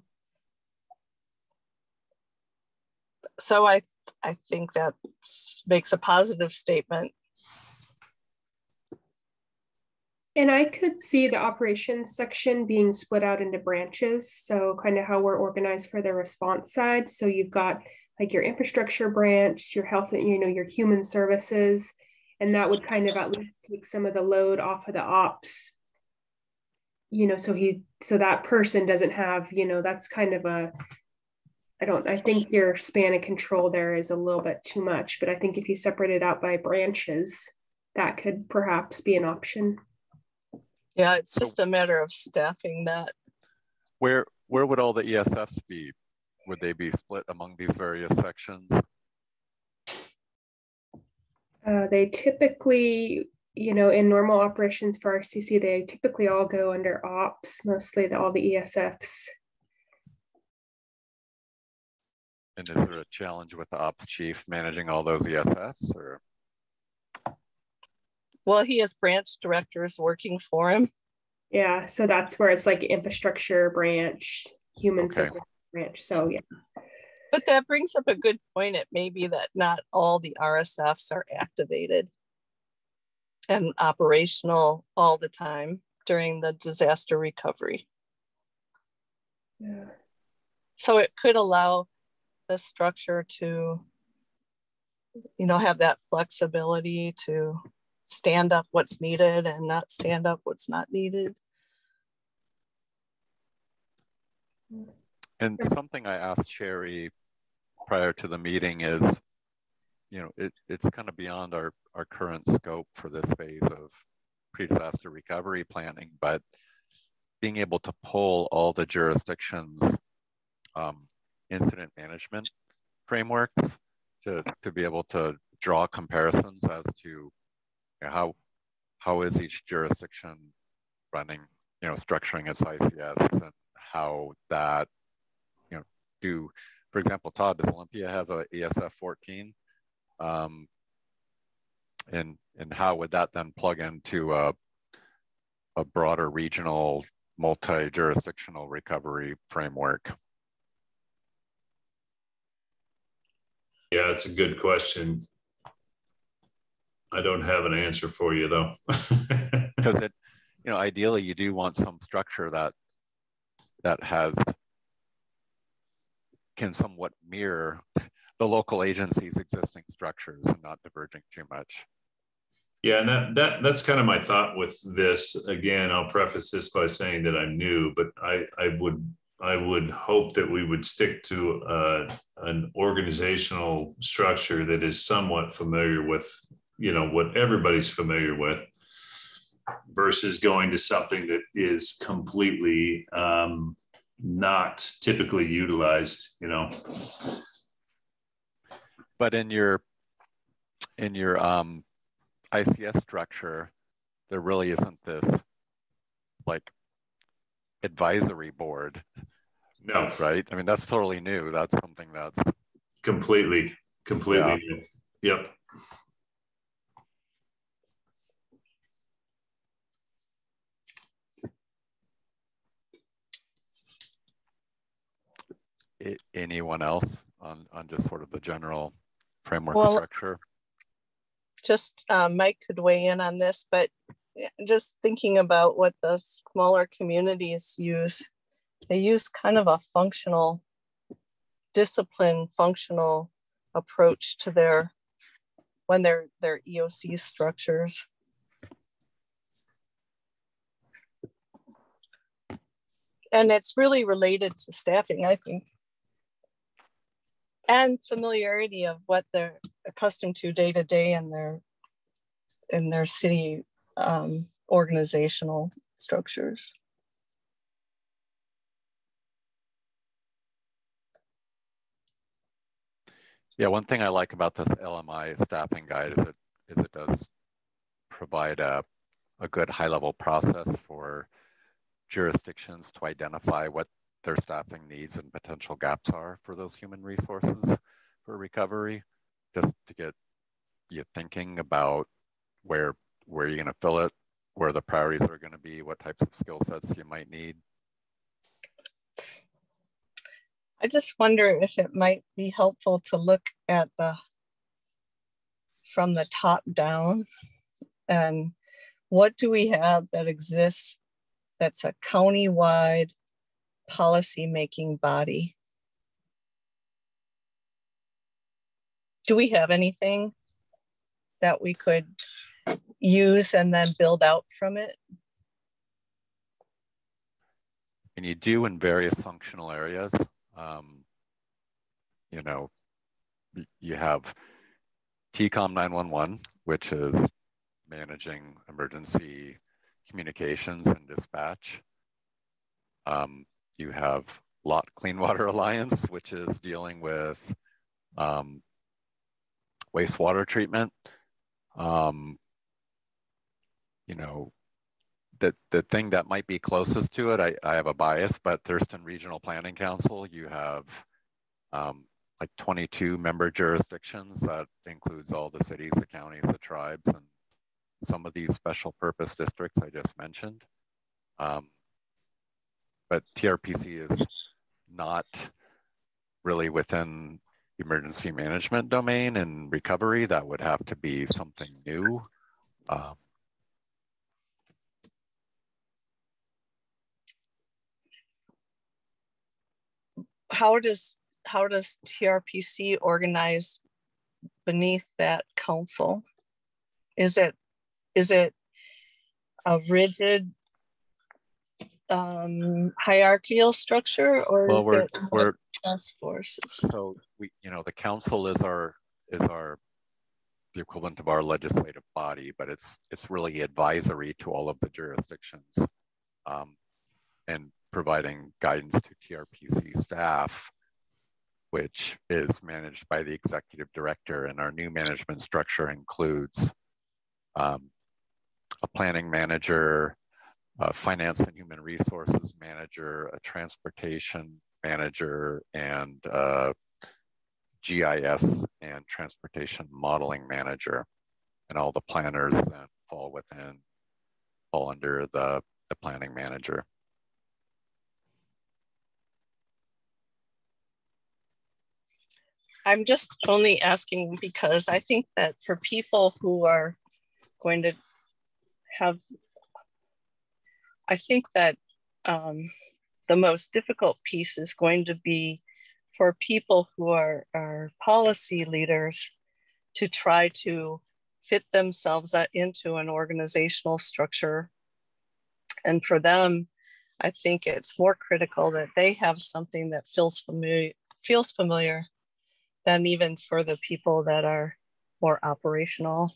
so I, I think that makes a positive statement. And I could see the operations section being split out into branches. So kind of how we're organized for the response side. So you've got like your infrastructure branch, your health, and you know, your human services, and that would kind of at least take some of the load off of the ops. You know, so he, so that person doesn't have, you know, that's kind of a, I don't, I think your span of control there is a little bit too much, but I think if you separate it out by branches, that could perhaps be an option. Yeah, it's just a matter of staffing that. Where where would all the E S Fs be? Would they be split among these various sections? Uh, they typically, you know, in normal operations for R C C, they typically all go under ops, mostly the, all the E S Fs. And is there a challenge with the ops chief managing all those E S Fs, or? Well, he has branch directors working for him. Yeah, so that's where it's like infrastructure branch, human Okay. service branch. So yeah. But that brings up a good point. It may be that not all the R S Fs are activated and operational all the time during the disaster recovery. Yeah. So it could allow the structure to, you know, have that flexibility to stand up what's needed and not stand up what's not needed. And something I asked Sherry prior to the meeting is, you know, it, it's kind of beyond our, our current scope for this phase of pre-disaster recovery planning, but being able to pull all the jurisdictions' um, incident management frameworks to, to be able to draw comparisons as to, you know, how how is each jurisdiction running, you know, structuring its I C S, and how that, you know, do, for example, Todd, does Olympia have a E S F fourteen? Um, and and how would that then plug into a, a broader regional multi-jurisdictional recovery framework? Yeah, it's a good question. I don't have an answer for you though. Because it, you know, ideally you do want some structure that that has can somewhat mirror the local agency's existing structures and not diverging too much. Yeah, and that that that's kind of my thought with this. Again, I'll preface this by saying that I'm new, but I I would I would hope that we would stick to uh, an organizational structure that is somewhat familiar with, you know, what everybody's familiar with, versus going to something that is completely um, not typically utilized, you know. But in your in your um, I C S structure, there really isn't this like advisory board. No, right? I mean, that's totally new. That's something that's completely, completely yeah. new. Yep. It, anyone else on, on just sort of the general framework Well, structure? Just um, Mike could weigh in on this, but just thinking about what the smaller communities use, they use kind of a functional, discipline, functional approach to their, when they're their E O C structures. and it's really related to staffing, I think, and familiarity of what they're accustomed to day to day in their in their city um, organizational structures. Yeah, one thing I like about this L M I staffing guide is it, is it does provide a, a good high-level process for jurisdictions to identify what their staffing needs and potential gaps are for those human resources for recovery, just to get you thinking about where, where you're gonna fill it, where the priorities are gonna be, what types of skill sets you might need. I just wonder if it might be helpful to look at the from the top down, and what do we have that exists that's a county-wide policy-making body? Do we have anything that we could use and then build out from it? And you do in various functional areas. Um, you know, you have T COM nine one one, which is managing emergency communications and dispatch. Um, you have Lot Clean Water Alliance, which is dealing with um, wastewater treatment. Um, you know, the, the thing that might be closest to it, I, I have a bias, but Thurston Regional Planning Council, you have um, like twenty-two member jurisdictions that includes all the cities, the counties, the tribes, and some of these special purpose districts I just mentioned. Um, but T R P C is not really within emergency management domain and recovery. That would have to be something new. Um, How does how does T R P C organize beneath that council? Is it is it a rigid um, hierarchical structure, or well, is we're, it we're task forces? So we, you know, the council is our is our the equivalent of our legislative body, but it's it's really advisory to all of the jurisdictions, um, and providing guidance to T R P C staff, which is managed by the executive director. And our new management structure includes um, a planning manager, a finance and human resources manager, a transportation manager, and uh, G I S and transportation modeling manager. And all the planners then fall within, fall under the, the planning manager. I'm just only asking because I think that for people who are going to have, I think that um, the most difficult piece is going to be for people who are, are policy leaders to try to fit themselves into an organizational structure. And for them, I think it's more critical that they have something that feels familiar, feels familiar than even for the people that are more operational.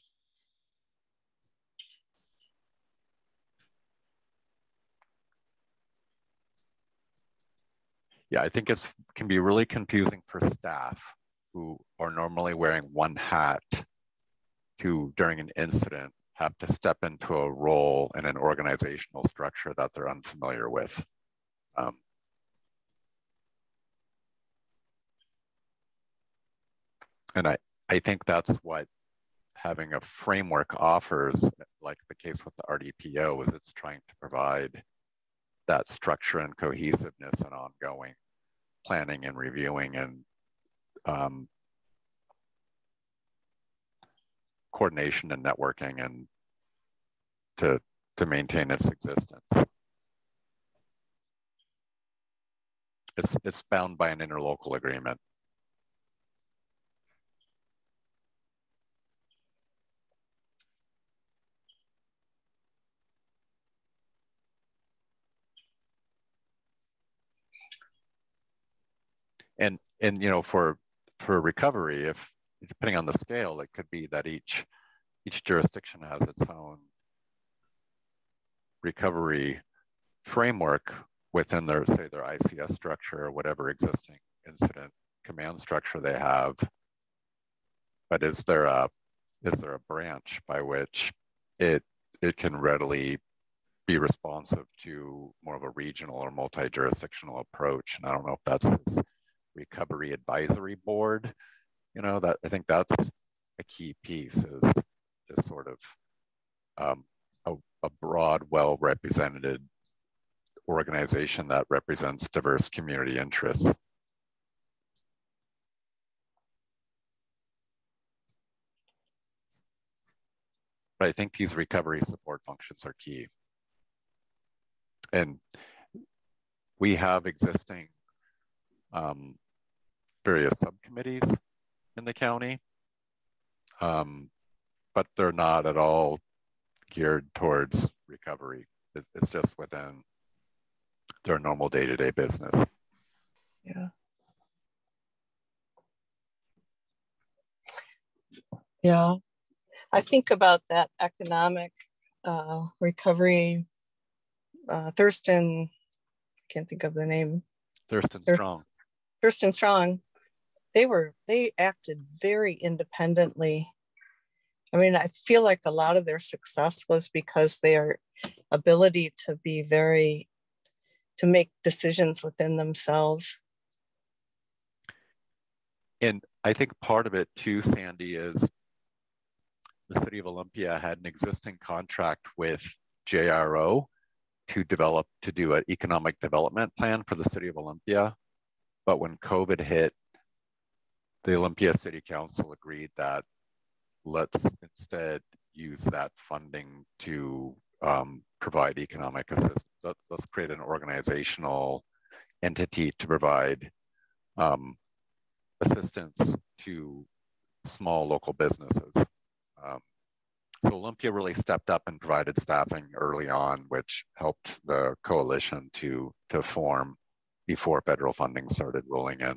Yeah, I think it's can be really confusing for staff who are normally wearing one hat to, during an incident, have to step into a role in an organizational structure that they're unfamiliar with. Um, and I, I think that's what having a framework offers, like the case with the R D P O, is it's trying to provide that structure and cohesiveness and ongoing planning and reviewing and um, coordination and networking, and to, to maintain its existence. It's, it's bound by an interlocal agreement. and, and, you know, for, for recovery, if depending on the scale, it could be that each, each jurisdiction has its own recovery framework within their, say, their I C S structure or whatever existing incident command structure they have. But is there a, is there a branch by which it, it can readily be responsive to more of a regional or multi-jurisdictional approach? And I don't know if that's this recovery advisory board, you know, that I think that's a key piece, is just sort of um, a, a broad, well-represented organization that represents diverse community interests. But I think these recovery support functions are key. And we have existing um, various subcommittees in the county, um, but they're not at all geared towards recovery. It, it's just within their normal day-to-day business. Yeah. Yeah. I think about that economic uh, recovery, uh, Thurston, I can't think of the name. Thurston Thur Strong. Thurston Strong, they were, they acted very independently. I mean, I feel like a lot of their success was because their ability to be very, to make decisions within themselves. And I think part of it too, Sandy, is the City of Olympia had an existing contract with J R O to develop, to do an economic development plan for the City of Olympia. But when COVID hit, the Olympia City Council agreed that let's instead use that funding to um, provide economic assistance. Let, let's create an organizational entity to provide um, assistance to small local businesses. Um, so Olympia really stepped up and provided staffing early on, which helped the coalition to, to form before federal funding started rolling in.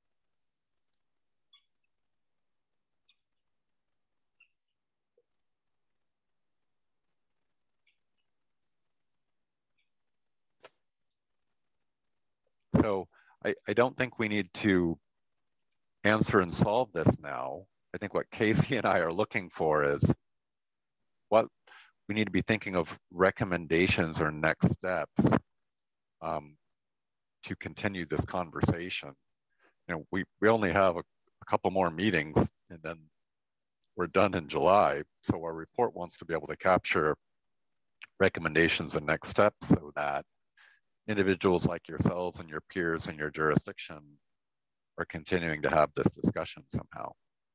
So I, I don't think we need to answer and solve this now. I think what Casey and I are looking for is what we need to be thinking of recommendations or next steps um, to continue this conversation. You know, we, we only have a, a couple more meetings and then we're done in July. So our report wants to be able to capture recommendations and next steps so that individuals like yourselves and your peers in your jurisdiction are continuing to have this discussion somehow.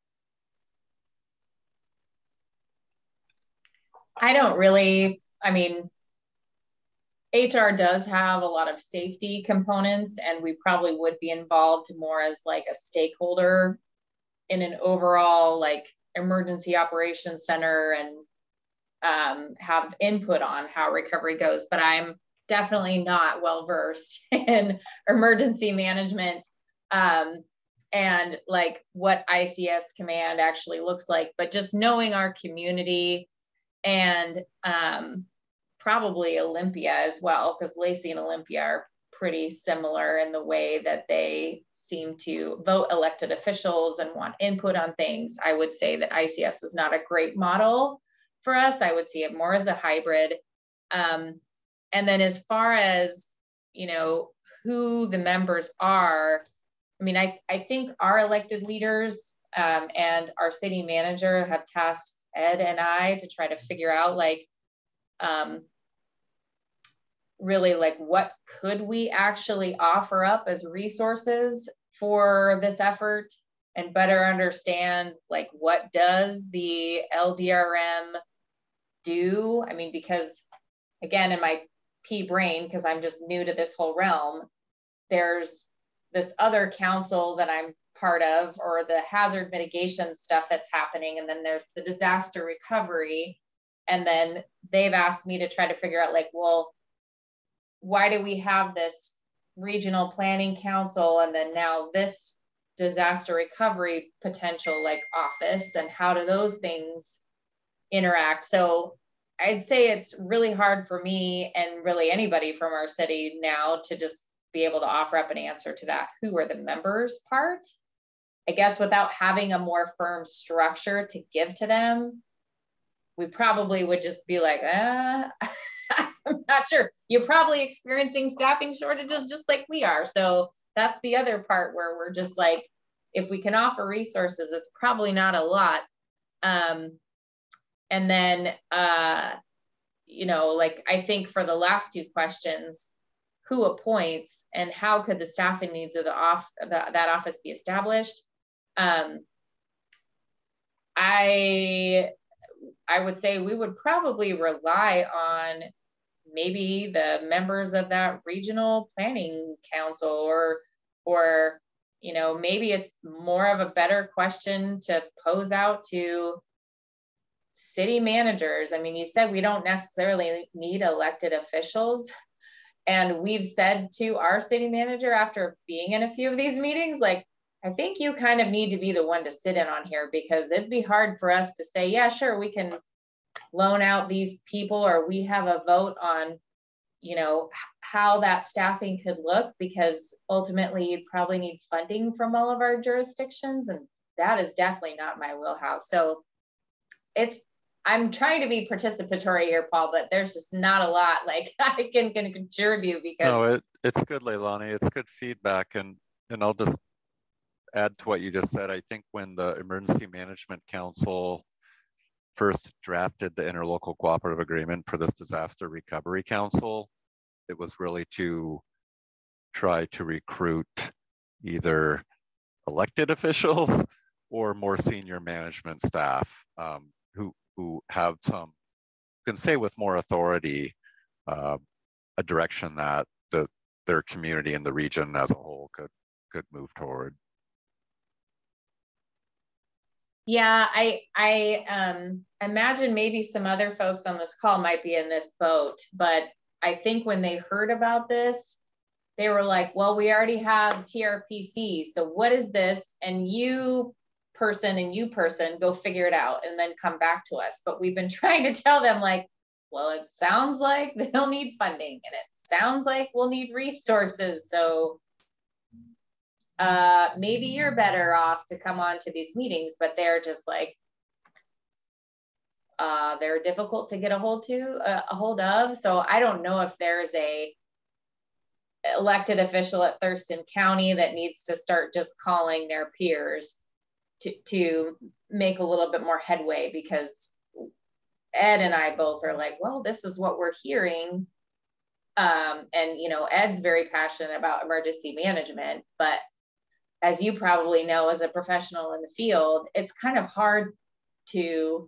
I don't really, I mean, H R does have a lot of safety components, and we probably would be involved more as like a stakeholder in an overall like emergency operations center and um, have input on how recovery goes. But I'm definitely not well-versed in emergency management um, and like what I C S command actually looks like, but just knowing our community and um, probably Olympia as well, because Lacey and Olympia are pretty similar in the way that they seem to vote elected officials and want input on things. I would say that I C S is not a great model for us. I would see it more as a hybrid. Um, and then as far as, you know, who the members are, I mean, I, I think our elected leaders um, and our city manager have tasked Ed and I to try to figure out like, um, really like what could we actually offer up as resources for this effort and better understand like what does the L D R M do? I mean, because again, in my pea brain, because I'm just new to this whole realm, there's this other council that I'm part of, or the hazard mitigation stuff that's happening. And then there's the disaster recovery. And then they've asked me to try to figure out like, well, why do we have this regional planning council and then now this disaster recovery potential like office, and how do those things interact? So I'd say it's really hard for me and really anybody from our city now to just be able to offer up an answer to that. Who are the members part? I guess without having a more firm structure to give to them, we probably would just be like, uh, I'm not sure. You're probably experiencing staffing shortages just like we are. So that's the other part where we're just like, if we can offer resources, it's probably not a lot. Um, and then, uh, you know, like I think for the last two questions, who appoints and how could the staffing needs of the off the, that office be established? Um, I I would say we would probably rely on maybe the members of that regional planning council, or, or, you know, maybe it's more of a better question to pose out to city managers. I mean, you said we don't necessarily need elected officials. And we've said to our city manager after being in a few of these meetings, like, I think you kind of need to be the one to sit in on here, because it'd be hard for us to say, yeah, sure, we can loan out these people, or we have a vote on, you know, how that staffing could look, because ultimately you'd probably need funding from all of our jurisdictions. And that is definitely not my wheelhouse. So it's, I'm trying to be participatory here, Paul, but there's just not a lot like I can, can contribute because. No, it, it's good, Leilani. It's good feedback. And, and I'll just add to what you just said. I think when the Emergency Management Council first drafted the interlocal cooperative agreement for this Disaster Recovery Council, it was really to try to recruit either elected officials or more senior management staff um, who, who have some, can say with more authority, uh, a direction that the, their community and the region as a whole could, could move toward. Yeah, I I um, imagine maybe some other folks on this call might be in this boat, but I think when they heard about this, they were like, well, we already have T R P C, so what is this? And you person and you person go figure it out and then come back to us. But we've been trying to tell them like, well, it sounds like they'll need funding and it sounds like we'll need resources. So uh maybe you're better off to come on to these meetings, but they're just like uh they're difficult to get a hold to uh, a hold of. So I don't know if there's a elected official at Thurston County that needs to start just calling their peers to to make a little bit more headway, because Ed and I both are like, well, this is what we're hearing, um and you know, Ed's very passionate about emergency management, but as you probably know, as a professional in the field, it's kind of hard to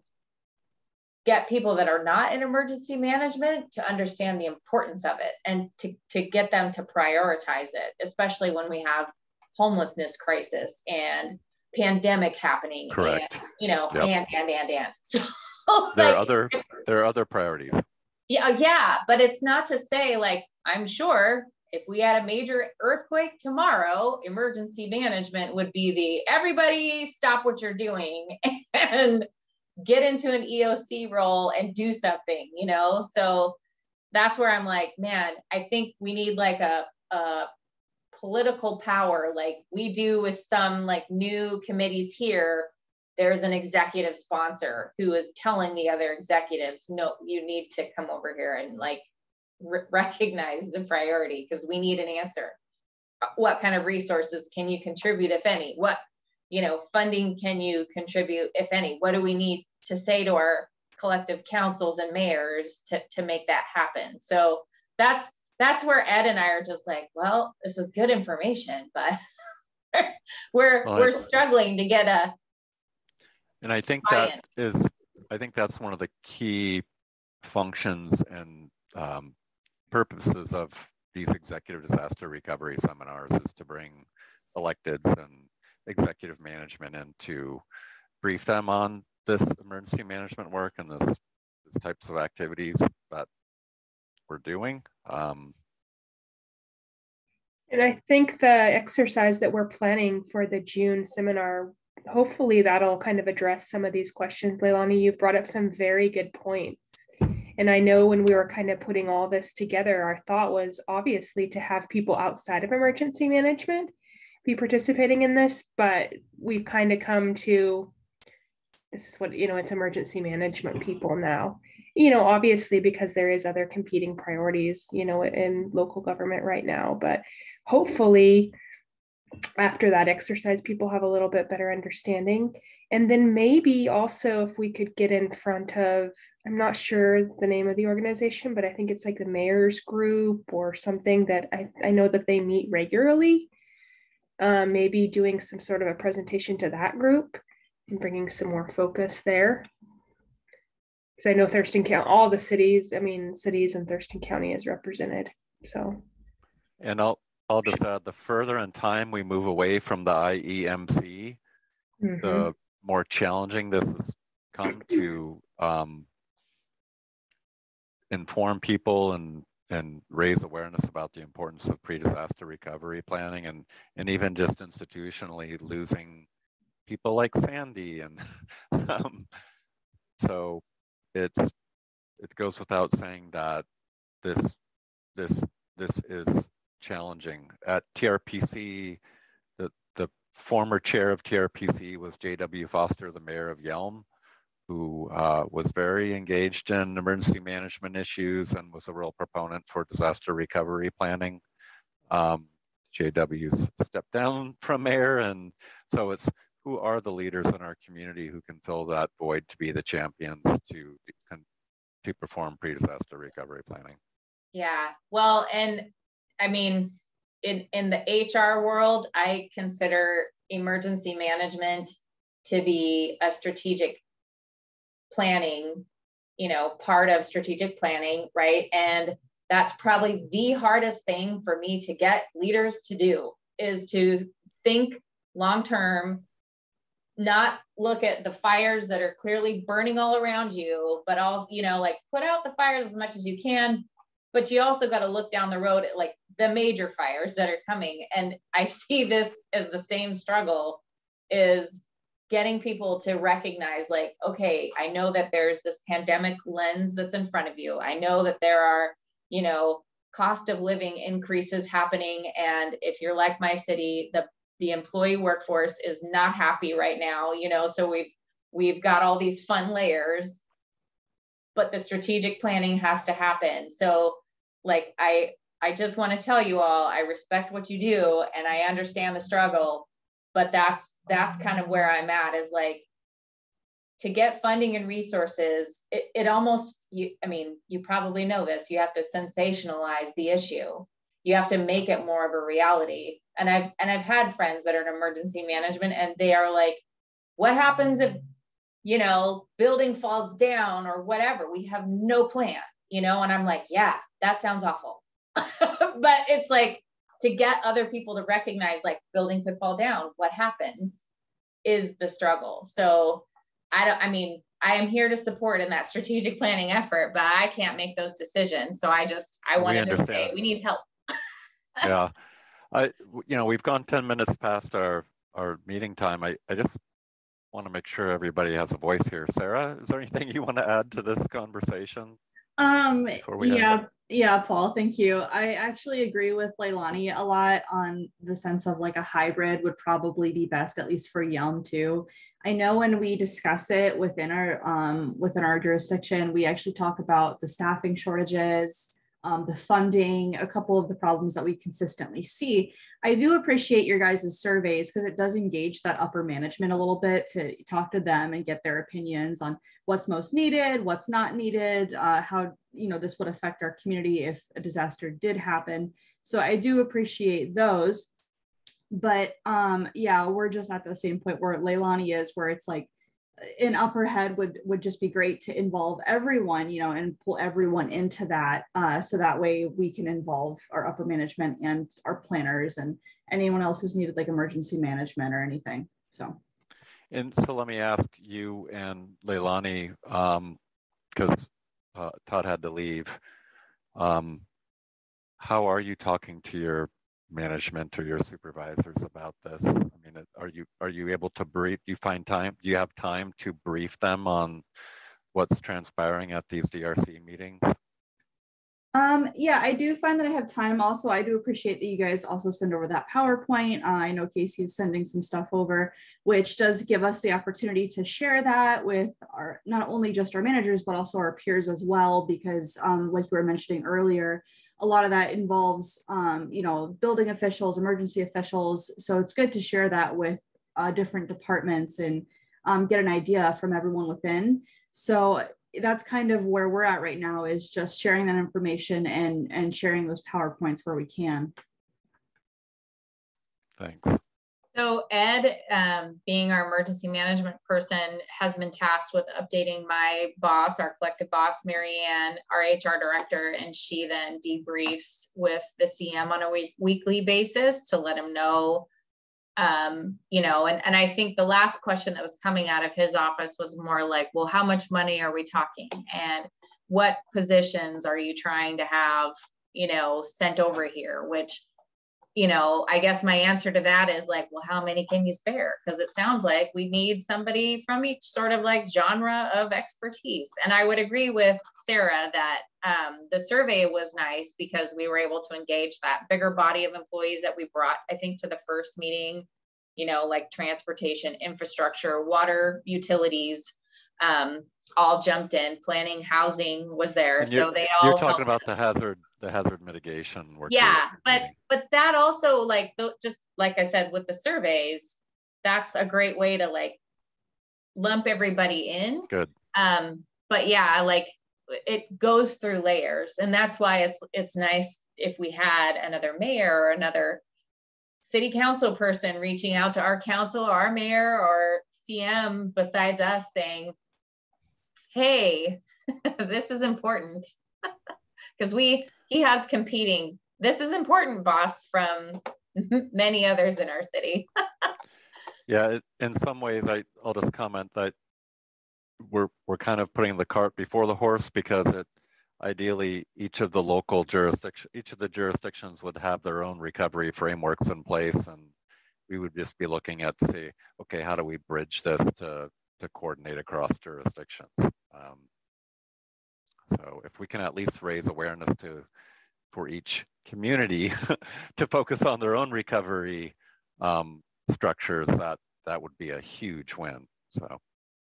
get people that are not in emergency management to understand the importance of it and to, to get them to prioritize it, especially when we have homelessness crisis and pandemic happening. Correct. And, you know, yep. and, and, and, and. So, there like, are other, there are other priorities. Yeah, yeah, but it's not to say like, I'm sure if we had a major earthquake tomorrow, emergency management would be the everybody stop what you're doing and get into an E O C role and do something, you know? So that's where I'm like, man, I think we need like a, a political power like we do with some like new committees here. There's an executive sponsor who is telling the other executives, no, you need to come over here and like recognize the priority, because we need an answer. What kind of resources can you contribute, if any? What, you know, funding can you contribute, if any? What do we need to say to our collective councils and mayors to, to make that happen? So that's that's where Ed and I are just like, well, this is good information, but we're well, we're struggling to get a and I think that is I think that's one of the key functions and um, purposes of these executive disaster recovery seminars, is to bring electeds and executive management in to brief them on this emergency management work and this, this types of activities that we're doing. Um, And I think the exercise that we're planning for the June seminar, hopefully that'll kind of address some of these questions. Leilani, you've brought up some very good points. And I know when we were kind of putting all this together, our thought was obviously to have people outside of emergency management be participating in this, but we've kind of come to, this is what, you know, it's emergency management people now, you know, obviously because there is other competing priorities, you know, in local government right now, but hopefully after that exercise, people have a little bit better understanding. And then maybe also if we could get in front of, I'm not sure the name of the organization, but I think it's like the mayor's group or something that I, I know that they meet regularly. Um, maybe doing some sort of a presentation to that group and bringing some more focus there. Because I know Thurston County, all the cities, I mean, cities in Thurston County is represented, so. And I'll, I'll just add, the further in time we move away from the I E M C, mm-hmm. the more challenging this has come to um, inform people and and raise awareness about the importance of pre-disaster recovery planning, and and even just institutionally losing people like Sandy. And um, so it's it goes without saying that this this this is challenging. At T R P C, the the former chair of T R P C was J W Foster, the mayor of Yelm, who uh, was very engaged in emergency management issues and was a real proponent for disaster recovery planning. Um, J W's stepped down from mayor, and so it's who are the leaders in our community who can fill that void to be the champions to, to perform pre-disaster recovery planning. Yeah, well, and I mean, in, in the H R world, I consider emergency management to be a strategic planning, you know, part of strategic planning, right? And that's probably the hardest thing for me to get leaders to do, is to think long-term, not look at the fires that are clearly burning all around you, but also, you know, like put out the fires as much as you can, but you also got to look down the road at like the major fires that are coming. And I see this as the same struggle, is getting people to recognize like, okay, I know that there's this pandemic lens that's in front of you. I know that there are, you know, cost of living increases happening. And if you're like my city, the, the employee workforce is not happy right now, you know, so we've, we've got all these fun layers, but the strategic planning has to happen. So like, I, I just want to tell you all, I respect what you do and I understand the struggle, but that's, that's kind of where I'm at, is like, to get funding and resources, it, it almost, you, I mean, you probably know this, you have to sensationalize the issue. You have to make it more of a reality. And I've, and I've had friends that are in emergency management and they are like, what happens if, you know, building falls down or whatever? We have no plan, you know? And I'm like, yeah, that sounds awful. But it's like, to get other people to recognize like building could fall down, what happens is the struggle. So I don't, I mean, I am here to support in that strategic planning effort, but I can't make those decisions. So I just, I wanted to say, we need help. Yeah. I, you know, we've gone ten minutes past our, our meeting time. I, I just want to make sure everybody has a voice here. Sarah, is there anything you want to add to this conversation? Um, yeah, yeah, Paul, thank you. I actually agree with Leilani a lot on the sense of like a hybrid would probably be best, at least for Yelm too. I know when we discuss it within our um, within our jurisdiction, we actually talk about the staffing shortages, um, the funding, a couple of the problems that we consistently see. I do appreciate your guys' surveys because it does engage that upper management a little bit to talk to them and get their opinions on what's most needed, what's not needed, uh, how, you know, this would affect our community if a disaster did happen. So I do appreciate those. But um, yeah, we're just at the same point where Leilani is, where it's like an upper head would would just be great to involve everyone, you know, and pull everyone into that. Uh, so that way we can involve our upper management and our planners and anyone else who's needed like emergency management or anything. So. And so let me ask you and Leilani, um, because uh, Todd had to leave. Um, how are you talking to your management or your supervisors about this? I mean, are you are you able to brief? Do you find time? Do you have time to brief them on what's transpiring at these D R C meetings? Um, yeah, I do find that I have time. Also, I do appreciate that you guys also send over that PowerPoint. Uh, I know Casey is sending some stuff over, which does give us the opportunity to share that with our, not only just our managers, but also our peers as well, because um, like you were mentioning earlier, a lot of that involves, um, you know, building officials, emergency officials. So it's good to share that with uh, different departments and um, get an idea from everyone within. So that's kind of where we're at right now, is just sharing that information and and sharing those PowerPoints where we can. Thanks. So Ed, um, being our emergency management person, has been tasked with updating my boss, our collective boss, Mary Ann, our H R director, and she then debriefs with the C M on a week, weekly basis to let him know. Um, you know, and, and I think the last question that was coming out of his office was more like, well, how much money are we talking? And what positions are you trying to have, you know, sent over here? Which, you know, I guess my answer to that is like, well, how many can you spare? Because it sounds like we need somebody from each sort of like genre of expertise. And I would agree with Sarah that um, the survey was nice because we were able to engage that bigger body of employees that we brought, I think, to the first meeting, you know, like transportation, infrastructure, water, utilities, um, all jumped in. Planning, housing was there. So they all You're talking about us. the hazard the hazard mitigation work. Yeah, but but that also, like, just like I said with the surveys, that's a great way to like lump everybody in. Good. Um, but yeah, like it goes through layers, and that's why it's it's nice if we had another mayor or another city council person reaching out to our council or our mayor or C M besides us saying, hey, this is important. Because we he has competing, this is important, boss, from many others in our city. Yeah, it, in some ways, I, I'll just comment that we're we're kind of putting the cart before the horse, because it ideally each of the local jurisdiction, each of the jurisdictions would have their own recovery frameworks in place, and we would just be looking at to see, okay, how do we bridge this to to coordinate across jurisdictions? Um, so if we can at least raise awareness to for each community to focus on their own recovery um, structures, that that would be a huge win. So.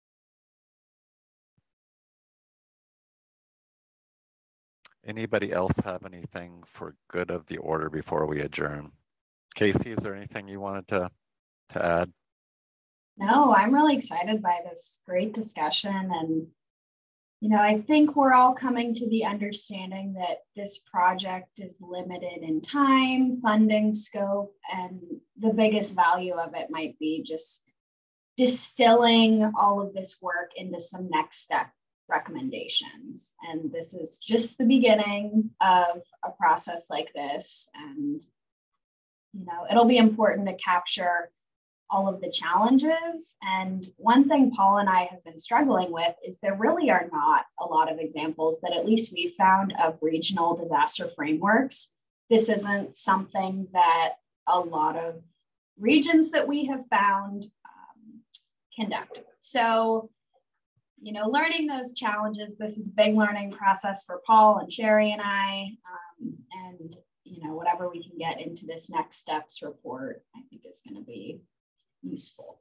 Anybody else have anything for good of the order before we adjourn? Casey, is there anything you wanted to, to add? No, I'm really excited by this great discussion. And, you know, I think we're all coming to the understanding that this project is limited in time, funding, scope, and the biggest value of it might be just distilling all of this work into some next step recommendations. And this is just the beginning of a process like this. And, you know, it'll be important to capture all of the challenges. And one thing Paul and I have been struggling with is there really are not a lot of examples that at least we've found of regional disaster frameworks. This isn't something that a lot of regions that we have found um, conduct. So, you know, learning those challenges, this is a big learning process for Paul and Sherry and I, um, and, you know, whatever we can get into this next steps report, I think is going to be useful.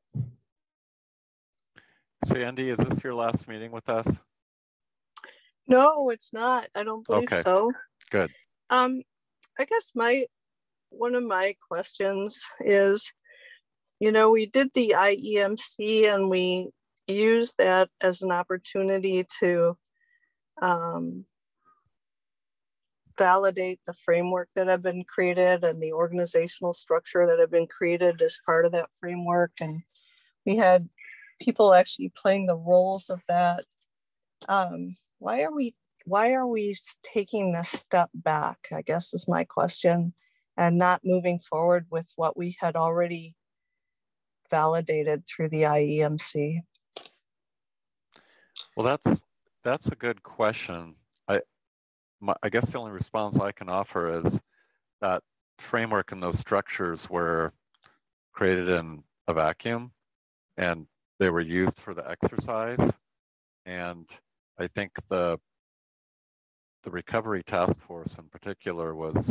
Sandy, is this your last meeting with us? No, it's not. I don't believe okay. so. Good. Um, I guess my, one of my questions is, you know, we did the I E M C and we used that as an opportunity to um, validate the framework that have been created and the organizational structure that have been created as part of that framework. And we had people actually playing the roles of that. Um, why are we, why are we taking this step back, I guess is my question, and not moving forward with what we had already validated through the I E M C? Well, that's, that's a good question. I, My, I guess the only response I can offer is that framework and those structures were created in a vacuum, and they were used for the exercise. And I think the the recovery task force in particular was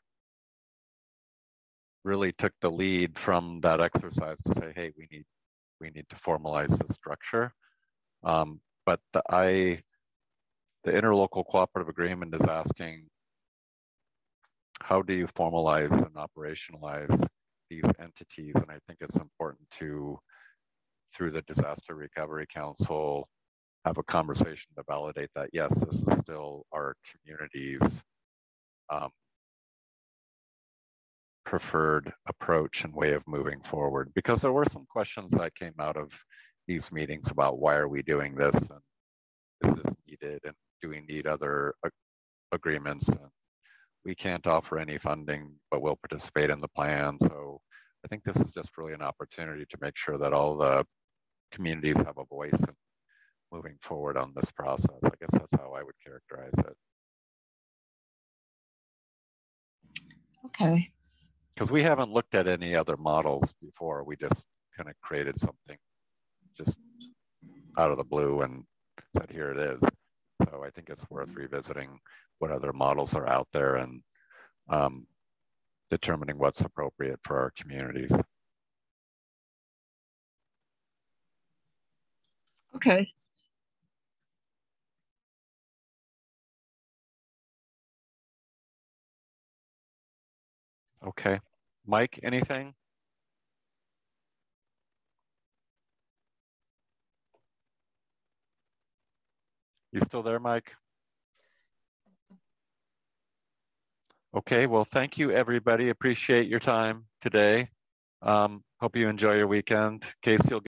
really took the lead from that exercise to say, hey, we need we need to formalize this structure. Um, but the I the interlocal cooperative agreement is asking, how do you formalize and operationalize these entities? And I think it's important to, through the Disaster Recovery Council, have a conversation to validate that, yes, this is still our community's um, preferred approach and way of moving forward. Because there were some questions that came out of these meetings about why are we doing this, and is this needed, and do we need other ag agreements? And we can't offer any funding, but we'll participate in the plan. So I think this is just really an opportunity to make sure that all the communities have a voice in moving forward on this process. I guess that's how I would characterize it. Okay. Because we haven't looked at any other models before. We just kind of created something just out of the blue and said, here it is. So I think it's worth revisiting what other models are out there and um, determining what's appropriate for our communities. Okay. Okay. Mike, anything? You still there, Mike? Okay, well, thank you, everybody. Appreciate your time today. Um, hope you enjoy your weekend. Casey will